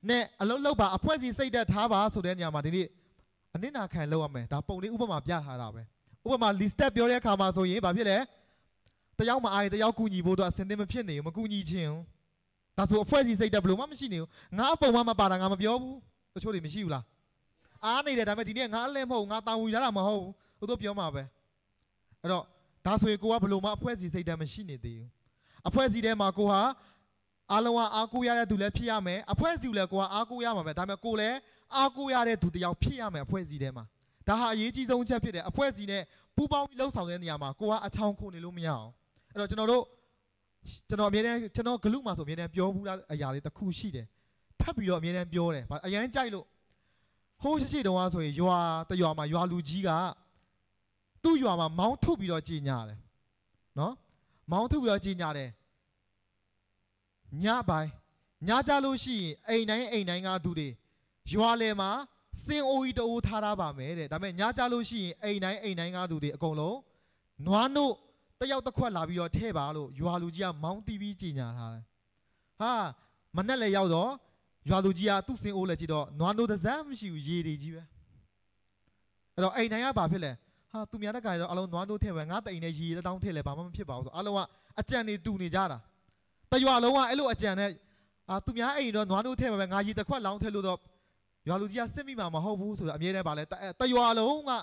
S1: နဲ့အလုံးလောက်ပါအဖွဲ့စီစိတ်သက်ထားပါဆိုတဲ့နေရာမှာဒီနေ့အနစ်နာခံလောက်ရမယ်ဒါပုံလေးဥပမာပြထားတာပဲဥပမာ list step ပြောတဲ့အခါမှာဆိုရင်ဘာဖြစ်လဲတယောက်မအားရင်တယောက်ကူညီဖို့တော့အစင်သင်မဖြစ်နေဘူးမကူညီခြင်းဒါဆိုအဖွဲ့စီစိတ်သက်ဘယ်လိုမှမရှိနေဘူးငါအပုံမှမပါတာငါမပြောဘူးတချို့တွေမရှိဘူးလားအားနေတယ်ဒါပေမဲ့ဒီနေ့ငါအလဲမဟုတ်ငါတာဝန်ရတာမဟုတ်ဘူးတို့ပြောမှာပဲအဲ့တော့ဒါဆိုရင်ကိုကဘယ်လိုမှအဖွဲ့စီစိတ်သက်မရှိနေသေးဘူးအဖွဲ့စီထဲမှာကိုဟာအားလုံးကအားကိုးရတဲ့သူလည်းဖြစ်ရမယ်အဖွဲ့စီလည်းကိုကအားကိုးရမှာပဲဒါပေမဲ့ကိုလည်းအားကိုးရတဲ့သူတယောက်ဖြစ်ရမယ်အဖွဲ့စီထဲမှာဒါဟာအရေးကြီးဆုံးချက်ဖြစ်တယ်အဖွဲ့စီနဲ့ပူးပေါင်းပြီးလှုပ်ဆောင်တဲ့နေရာမှာကိုကအချောင်ခုန်နေလို့မရအောင်အဲ့တော့ကျွန်တော်တို့ကျွန်တော်အမြဲတမ်းကျွန်တော်ဂလုမှာဆိုအမြဲတမ်းပြောဘူးလားအရာလေးတစ်ခုရှိတယ်ထပ်ပြီးတော့အမြဲတမ်းပြောတယ်အရန်ကြိုက်လို့ဟိုးရှိရှိတုန်းကဆိုရင်ရွာတရွာမှာရွာလူကြီးကသူ့ရွာမှာမောင်းထုတ်ပြီးတော့ကြီးညာတယ်နော်မောင်းထုတ်ပြီးတော့ကြီးညာတယ်ညပိုင်းညကြလို့ရှိရင်အိမ်တိုင်းအိမ်တိုင်းကသူတွေရွာလေမှာစင်အိုကြီးတိုးထားတာပါမယ်တဲ့ဒါပေမဲ့ညကြလို့ရှိရင်အိမ်တိုင်းအိမ်တိုင်းကသူတွေအကုန်လုံးနွားနို့တယောက်တစ်ခွက်လာပြီးတော့ထဲပါလို့ရွာလူကြီးကမောင်းတီးပြီးကြီးညာထားတယ်ဟာမနဲ့လည်းရောက်တော့ရွာလူကြီးကသူ့စင်အိုးလည်းကြည့်တော့နွားနို့တစ်စမ်းမရှိဘူးရေတွေကြီးပဲအဲ့တော့အိမ်တိုင်းကဘာဖြစ်လဲဟာသူများတက်ကရောအလုံးနွားနို့ထဲပဲငါတိန်နဲ့ရေတောင်းထဲလဲဘာမှမဖြစ်ပါဘူးဆိုအလုံးကအကြံနေတူနေကြတာတရွာလုံးကအဲ့လိုအကြံနဲ့အာသူများအိမ်တော့နွားနို့ထဲမှာပဲငါရေတစ်ခွက်လောင်းထဲလို့တော့ရွာလူကြီးကစစ်မိမှာမဟုတ်ဘူးဆိုတော့အမြဲတမ်းပါလဲတရွာလုံးက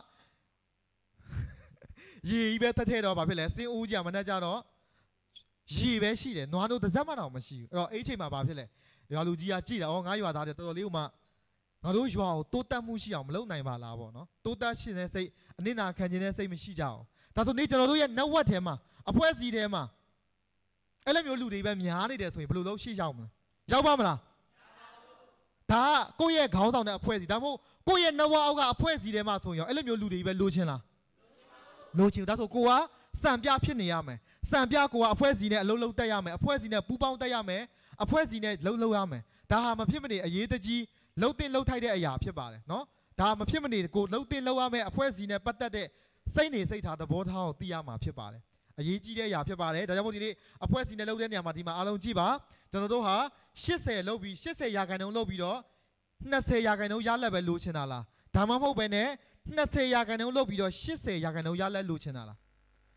S1: ရေကြီးပဲတက်ထဲတော့ဘာဖြစ်လဲစင်းဦးကြမနဲ့ကြတော့ရေပဲရှိတယ်နွားနို့တစ်စက်မှတော့မရှိဘူးအဲ့တော့အဲ့ချိန်မှာဘာဖြစ်လဲရွာလူကြီးကကြည့်တာဩငါရွာသားတွေတော်တော်လေးကမှငါတို့ရွာကိုတိုးတက်မှုရှိအောင်မလုပ်နိုင်ပါလားပေါ့နော်တိုးတက်ခြင်းနဲ့စိတ်အနစ်နာခံခြင်းနဲ့စိတ်မရှိကြအောင်ဒါဆိုနေကျွန်တော်တို့ရဲ့ network ထဲမှာအဖွဲ့အစည်းထဲမှာအဲ့လိုမျိုးလူတွေပဲများနေတယ်ဆိုရင်ဘယ်လိုလုပ်ရှေ့ရောက်မလဲရောက်ပါမလားဒါကကိုယ့်ရဲ့ခေါင်းဆောင်တဲ့အဖွဲ့အစည်းဒါမှမဟုတ်ကိုယ့်ရဲ့ network အောက်ကအဖွဲ့အစည်းထဲမှာဆိုရင်အဲ့လိုမျိုးလူတွေပဲလိုချင်လားလိုချင်ဒါဆိုကိုကစံပြဖြစ်နေရမယ်စံပြကိုကအဖွဲ့အစည်းနဲ့အလုံးလုံးတက်ရမယ်အဖွဲ့အစည်းနဲ့ပူးပေါင်းတက်ရမယ်အဖွဲ့အစည်းနဲ့လှုပ်လှုပ်ရမယ်ဒါဟာမဖြစ်မနေအရေးတကြီးလှုပ်တင်လှုပ်ထိုက်တဲ့အရာဖြစ်ပါတယ်နော်ဒါမဖြစ်မနေကိုလှုပ်တင်လှုပ်ရမယ်အဖွဲ့အစည်းနဲ့ပတ်သက်တဲ့စိတ်နေစိတ်ထားသဘောထားကိုသိရမှာဖြစ်ပါတယ်အရေးကြီးတဲ့အရာဖြစ်ပါတယ်ဒါကြောင့်မို့ဒီနေ့အဖွဲ့အစည်းနဲ့လှုပ်တဲ့နေရာမှာဒီမှာအားလုံးကြည့်ပါကျွန်တော်တို့ဟာ၈၀လှုပ်ပြီး၈၀ရာခိုင်နှုန်းလှုပ်ပြီးတော့၂၀ရာခိုင်နှုန်းရလက်ပဲလိုချင်တာလားဒါမှမဟုတ်ပဲနဲ့၂၀ရာခိုင်နှုန်းလှုပ်ပြီးတော့၈၀ရာခိုင်နှုန်းရလက်လိုချင်တာလား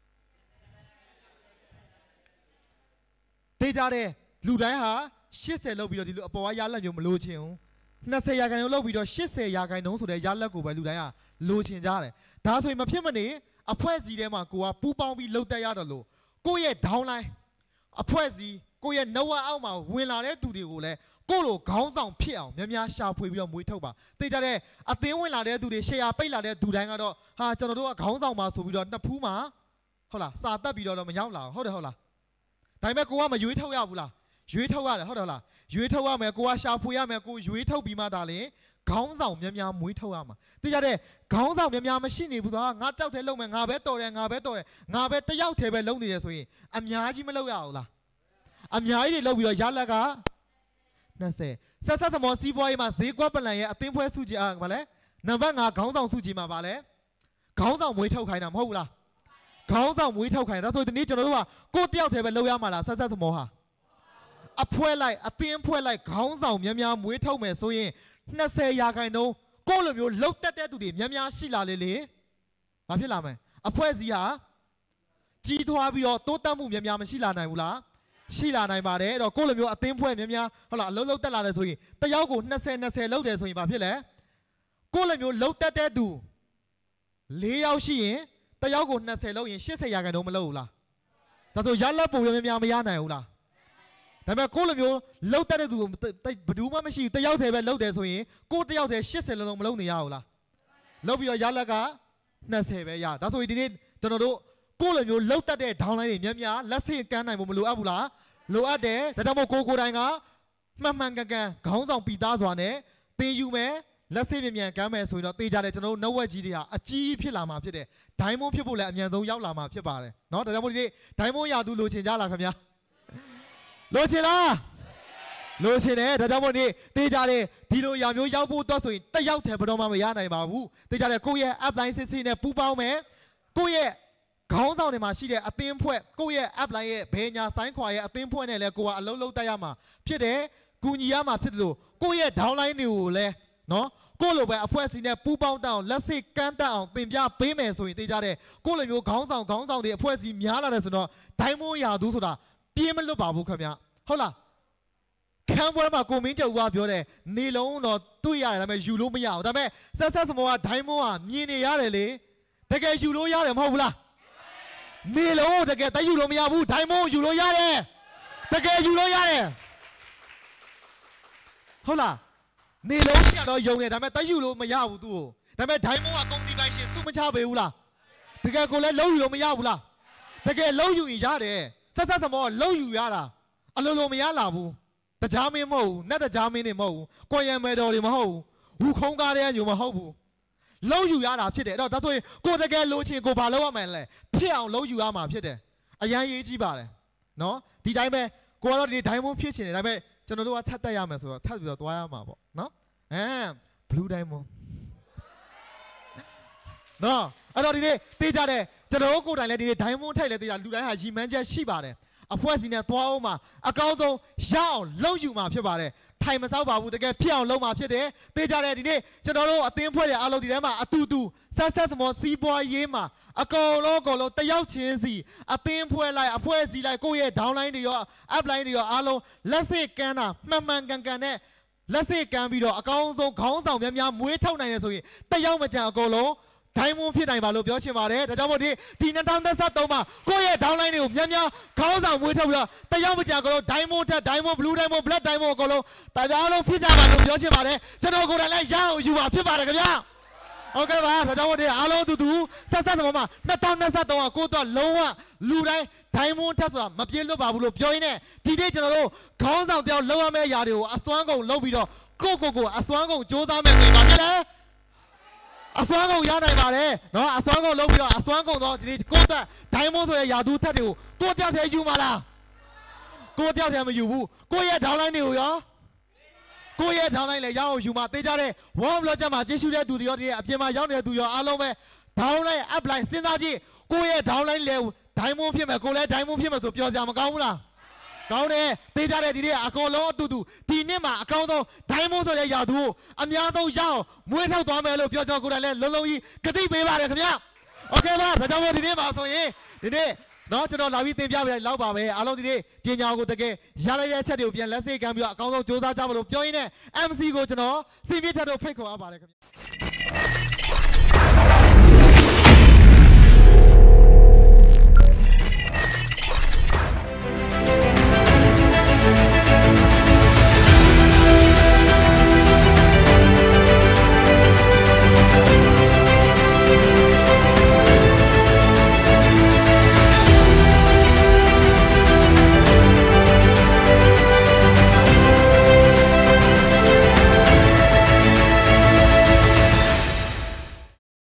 S1: သိကြတယ်လူတိုင်းဟာ၈၀လှုပ်ပြီးတော့ဒီလိုအပေါ်ကရလက်မျိုးမလိုချင်ဘူး၂၀ရာခိုင်နှုန်းလှုပ်ပြီးတော့၈၀ရာခိုင်နှုန်းဆိုတဲ့ရလက်ကိုပဲလူတိုင်းဟာလိုချင်ကြတယ်ဒါဆိုရင်မဖြစ်မနေအဖွဲ့အစည်းထဲမှာကိုကပူးပေါင်းပြီးလှုပ်တက်ရတယ်လို့ကိုယ့်ရဲ့ downline အဖွဲ့အစည်းကိုယ့်ရဲ့ network အောက်မှာဝင်လာတဲ့သူတွေကိုလည်းကိုယ့်လိုခေါင်းဆောင်ဖြစ်အောင်များများရှာဖွေပြီးတော့မွေးထုတ်ပါသိကြတဲ့အသင်းဝင်လာတဲ့သူတွေ share ပိတ်လာတဲ့သူတိုင်းကတော့ဟာကျွန်တော်တို့ကခေါင်းဆောင်ပါဆိုပြီးတော့နှစ်ဖူးမှာဟုတ်လားစာတက်ပြီးတော့မရောက်လာဟုတ်တယ်ဟုတ်လားဒါပေမဲ့ကိုကမရွေးထုတ်ရဘူးလားရွေးထုတ်ရတယ်ဟုတ်တယ်ဟုတ်လားရွေးထုတ်ရမယ်ကိုကရှာဖွေရမယ်ကိုရွေးထုတ်ပြီးမှဒါလည်းခေါင်းဆောင်များများမွေးထုတ်ရမှာသိကြတဲ့ခေါင်းဆောင်များများမရှိနေဘူးဆိုတာငါတောက်တယ်လုံမယ်ငါပဲတော်တယ်ငါပဲတော်တယ်ငါပဲတယောက်တည်းပဲလုံနေတယ်ဆိုရင်အများကြီးမလုပ်ရဘူးလားအများကြီးတွေလုပ်ပြီးတော့ရလက်က၂၀ဆက်ဆက်စမောစီးပွားရေးမှာဈေးကွက်ပလန်ရဲ့အသင်းဖွဲ့စုကြည်အားဗာလဲနံပါတ်၅ခေါင်းဆောင်စုကြည်မှာဗာလဲခေါင်းဆောင်မွေးထုတ်ခိုင်းတာမဟုတ်ဘူးလားခေါင်းဆောင်မွေးထုတ်ခိုင်းဒါဆိုဒီနေ့ကျွန်တော်တို့ကကိုတယောက်တည်းပဲလုပ်ရမှာလားဆက်ဆက်စမောဟာအဖွဲလိုက်အသင်းဖွဲ့လိုက်ခေါင်းဆောင်များများမွေးထုတ်မယ်ဆိုရင်၂၀ရာခိုင်နှုန်းကိုလိုမျိုးလှုပ်တက်တဲ့သူတွေများများရှိလာလေလေဘာဖြစ်လာမလဲအဖွဲ့အစည်းဟာကြီးထွားပြီးတော့တိုးတက်မှုများများမရှိလာနိုင်ဘူးလားရှိလာနိုင်ပါတယ်အဲ့တော့ကိုလိုမျိုးအသင်းဖွဲ့များများဟုတ်လားအလုံးလုံးတက်လာတယ်ဆိုရင်တယောက်ကို၂၀၂၀လှုပ်တယ်ဆိုရင်ဘာဖြစ်လဲကိုလိုမျိုးလှုပ်တက်တဲ့သူ၄ယောက်ရှိရင်တယောက်ကို၂၀လှုပ်ရင်၈၀ရာခိုင်နှုန်းမလှုပ်ဘူးလားဒါဆိုရလက်ပုံများများမရနိုင်ဘူးလားဒါပေမဲ့ကိုလိုမျိုးလှုပ်တက်တဲ့သူဘယ်သူမှမရှိဘူးတယောက်တည်းပဲလှုပ်တယ်ဆိုရင်ကိုတယောက်တည်း၈၀လုံးလုံးမလှုပ်နေရဘူးလားလှုပ်ပြီးတော့ရလက်က၂၀ပဲရဒါဆိုရင်ဒီနေ့ကျွန်တော်တို့ကိုလိုမျိုးလှုပ်တက်တဲ့ downline တွေများများလက်ဆင့်ကမ်းနိုင်ဖို့မလိုအပ်ဘူးလားလိုအပ်တယ်ဒါကြောင့်မို့ကိုကိုတိုင်းကမှန်မှန်ကန်ကန်ခေါင်းဆောင်ပြီးသားစွာနဲ့သင်ယူမယ်လက်ဆင့်မြန်မြန်ကမ်းမယ်ဆိုရင်တော့တေးကြတယ်ကျွန်တော်တို့ network ကြီးတွေဟာအကြီးဖြစ်လာမှာဖြစ်တယ်ဒိုင်းမွန်းဖြစ်ဖို့လည်းအမြန်ဆုံးရောက်လာမှာဖြစ်ပါတယ်เนาะဒါကြောင့်မို့ဒီနေ့ဒိုင်းမွန်းရာသူလိုချင်ကြလားခင်ဗျာလိုချင်လားလိုချင်တယ်ဒါကြောင့်မို့ဒီတေးကြတယ်ဒီလိုရာမျိုးရောက်ဖို့တော့ဆိုရင်တက်ရောက်တယ်ဘယ်တော့မှမရနိုင်ပါဘူးတေးကြတယ်ကိုယ့်ရဲ့ upline စစ်စစ်နဲ့ပူးပေါင်းမယ်ကိုယ့်ရဲ့ခေါင်းဆောင်တွေမှာရှိတဲ့အသင်းဖွဲ့ကိုယ့်ရဲ့ upline ရဲ့ဘေညာဆိုင်းခွာရဲ့အသင်းဖွဲ့နဲ့လည်းကိုကအလုံးလုံးတက်ရမှာဖြစ်တယ်ကူညီရမှာဖြစ်တယ်လို့ကိုယ့်ရဲ့ downline တွေကိုလည်းနော်ကိုလိုပဲအဖွဲ့အစည်းနဲ့ပူးပေါင်းတောင်းလက်စစ်ကမ်းတက်အောင်တင်ပြပေးမယ်ဆိုရင်သိကြတယ်ကိုလိုမျိုးခေါင်းဆောင်ခေါင်းဆောင်တွေအဖွဲ့အစည်းများလာတယ်ဆိုတော့ဒိုင်းမွန်ရာသူဆိုတာပြင်းမလွတ်ပါဘူးခင်ဗျဟုတ်လားခန်းပွဲမှာကိုမင်းကျော်ကပြောတယ်နေလုံးတော့တွေ့ရတယ်ဒါပေမဲ့ယူလို့မရဘူးဒါပေမဲ့ဆက်ဆက်စမောကဒိုင်းမွန်ကမြင်နေရတယ်လေတကယ်ယူလို့ရတယ်မဟုတ်ဘူးလားနေလုံးတကယ်တယူလို့မရဘူးဒိုင်းမွန်ယူလို့ရတယ်တကယ်ယူလို့ရတယ်ဟုတ်လားနေလုံးပြတော့ယုံတယ်ဒါပေမဲ့တယူလို့မရဘူးသူ့ကိုဒါပေမဲ့ဒိုင်းမွန်ကကုန်တီပိုင်ရှင်စုမချပေးဘူးလားတကယ်ကိုလည်းလုံးယူလို့မရဘူးလားတကယ်လုံးယူရင်ရတယ်ဆက်ဆက်စမောကလုံးယူရတာအလိုလိုမရလာဘူးတကြားမင်းမဟုတ်ဘူးနတ်တကြားမင်းတွေမဟုတ်ဘူးကိုရံမဲတော်တွေမဟုတ်ဘူးဝူခုံးကားတဲ့ညိုမဟုတ်ဘူးလုံးယူရတာဖြစ်တယ်အဲ့တော့ဒါဆိုရင်ကိုတကယ်လိုချင်ကိုဘာလုပ်ရမလဲဖြစ်အောင်လုံးယူရမှာဖြစ်တယ်အရန်ရေးကြည့်ပါတယ်နော်ဒီတိုင်းပဲကိုကတော့ဒီဒိုင်းမွန်ဖြစ်ချင်တယ်ဒါပေမဲ့ကျွန်တော်တို့ကထပ်တက်ရမယ်ဆိုတော့ထပ်ပြီးတော့သွားရမှာပေါ့နော်အဲ blue diamond နော်အဲ့တော့ဒီနေ့တေးကြတယ်ကျွန်တော်တို့ကိုယ်တိုင်လည်းဒီနေ့ဒိုင်းမွန်ထိုက်လည်းတေးကြလူတိုင်းဟာရီမန်းချက်ရှိပါတယ်အဖွဲ့စီနဲ့သွားအောင်မှာအကောင်းဆုံးရအောင်လုံးယူမှာဖြစ်ပါတယ်ထိုင်မဆောက်ပါဘူးတကယ်ဖြစ်အောင်လုံးမှာဖြစ်တယ်တေးကြတယ်ဒီနေ့ကျွန်တော်တို့အသင်းဖွဲ့ရဲ့အားလုံးဒီထဲမှာအတူတူဆက်ဆက်စမောစီးပွားရေးမှာအကောင်လုံးအကောင်လုံးတယောက်ချင်းစီအသင်းဖွဲ့လိုက်အဖွဲ့စီလိုက်ကိုယ့်ရဲ့ downline တွေရော upline တွေရောအားလုံးလက်စစ်ကမ်းတာမှန်မှန်ကန်ကန်နဲ့လက်စစ်ကမ်းပြီးတော့အကောင်းဆုံးခေါင်းဆောင်များများမွေးထုတ်နိုင်တယ်ဆိုရင်တယောက်မကြံအကောင်လုံးဒိုင်းမွန်ဖြစ်နိုင်ပါလို့ပြောချင်ပါတယ်ဒါကြောင့်မို့ဒီဒီ၂၀၂၃မှာကိုယ့်ရဲ့ downline တွေကိုများများခေါင်းဆောင်မွေးထုတ်ပြီးတော့တယောက်မကြံအကောင်လုံးဒိုင်းမွန်ထက်ဒိုင်းမွန် blue diamond black diamond အကောင်လုံးဒါပြအားလုံးဖြစ်ကြပါလို့ပြောချင်ပါတယ်ကျွန်တော်ကိုယ်တိုင်လည်းရအောင်ယူပါဖြစ်ပါတယ်ခင်ဗျာဟုတ်ကဲ့ပါဒါကြောင့်မို့ဒီအားလုံးအတူတူဆက်ဆက်စမမှာ၂၀၂၃ကကိုယ့်တော့လုံးဝလူတိုင်းဒိုင်းမွန်ထက်ဆိုတာမပြေလွတ်ပါဘူးလို့ပြောရင်းနဲ့ဒီနေ့ကျွန်တော်တို့ခေါင်းဆောင်တယောက်လုံးဝမဲ့အရာတွေကိုအစွမ်းကုန်လုပ်ပြီးတော့ကိုကိုကိုအစွမ်းကုန်စူးစမ်းမယ်ဆိုရင်ပါဖြစ်လဲအစွမ်းကုန်ရနိုင်ပါတယ်နော်အစွမ်းကုန်လုပ်ပြီးတော့အစွမ်းကုန်တော့ဒီနေ့ကိုတက်ဒိုင်းမွန်ဆိုတဲ့ယာသူထက်တွေကိုကိုတယောက်တည်းယူမှာလားကိုတယောက်တည်းမယူဘူးကိုရဲ့ downline တွေကိုရောကိုရဲ့ downline လည်းရအောင်ယူမှာသိကြတဲ့ warm block ချက်မှာကျေးဇူးတဲ့သူတွေရောဒီအပြင်မှာရောက်နေတဲ့သူရောအားလုံးပဲ downline upline စဉ်းစားကြည့်ကိုရဲ့ downline လည်းဒိုင်းမွန်ဖြစ်မယ်ကိုလည်းဒိုင်းမွန်ဖြစ်မယ်ဆိုပြောကြမကောင်းဘူးလားကောင်းတယ်သိကြတဲ့ဒီနေ့အကောင်လုံးအတူတူဒီနေ့မှာအကောင်းဆုံးဒိုင်းမွန်ဆိုတဲ့ယာသူကိုအများဆုံးရအောင်မွေးထုတ်သွားမယ်လို့ပြောကြောကိုယ်တိုင်လည်းလုံးလုံးကြီးကတိပေးပါတယ်ခင်ဗျโอเคပါဒါကြောင့်မို့ဒီနေ့မှာဆိုရင်ဒီနေ့နော်ကျွန်တော်လာပြီးသင်ပြပေးလိုက်လောက်ပါပဲအားလုံးဒီနေ့ပညာကိုတကယ်ရလိုက်တဲ့အချက်တွေကိုပြန်လက်စိတ်ကမ်းပြီးတော့အကောင်းဆုံးစူးစမ်းကြမလို့ပြောရင်းနဲ့ M C ကိုကျွန်တော်စီပြထက်တို့ဖိတ်ခေါ်ရပါတယ်ခင်ဗျ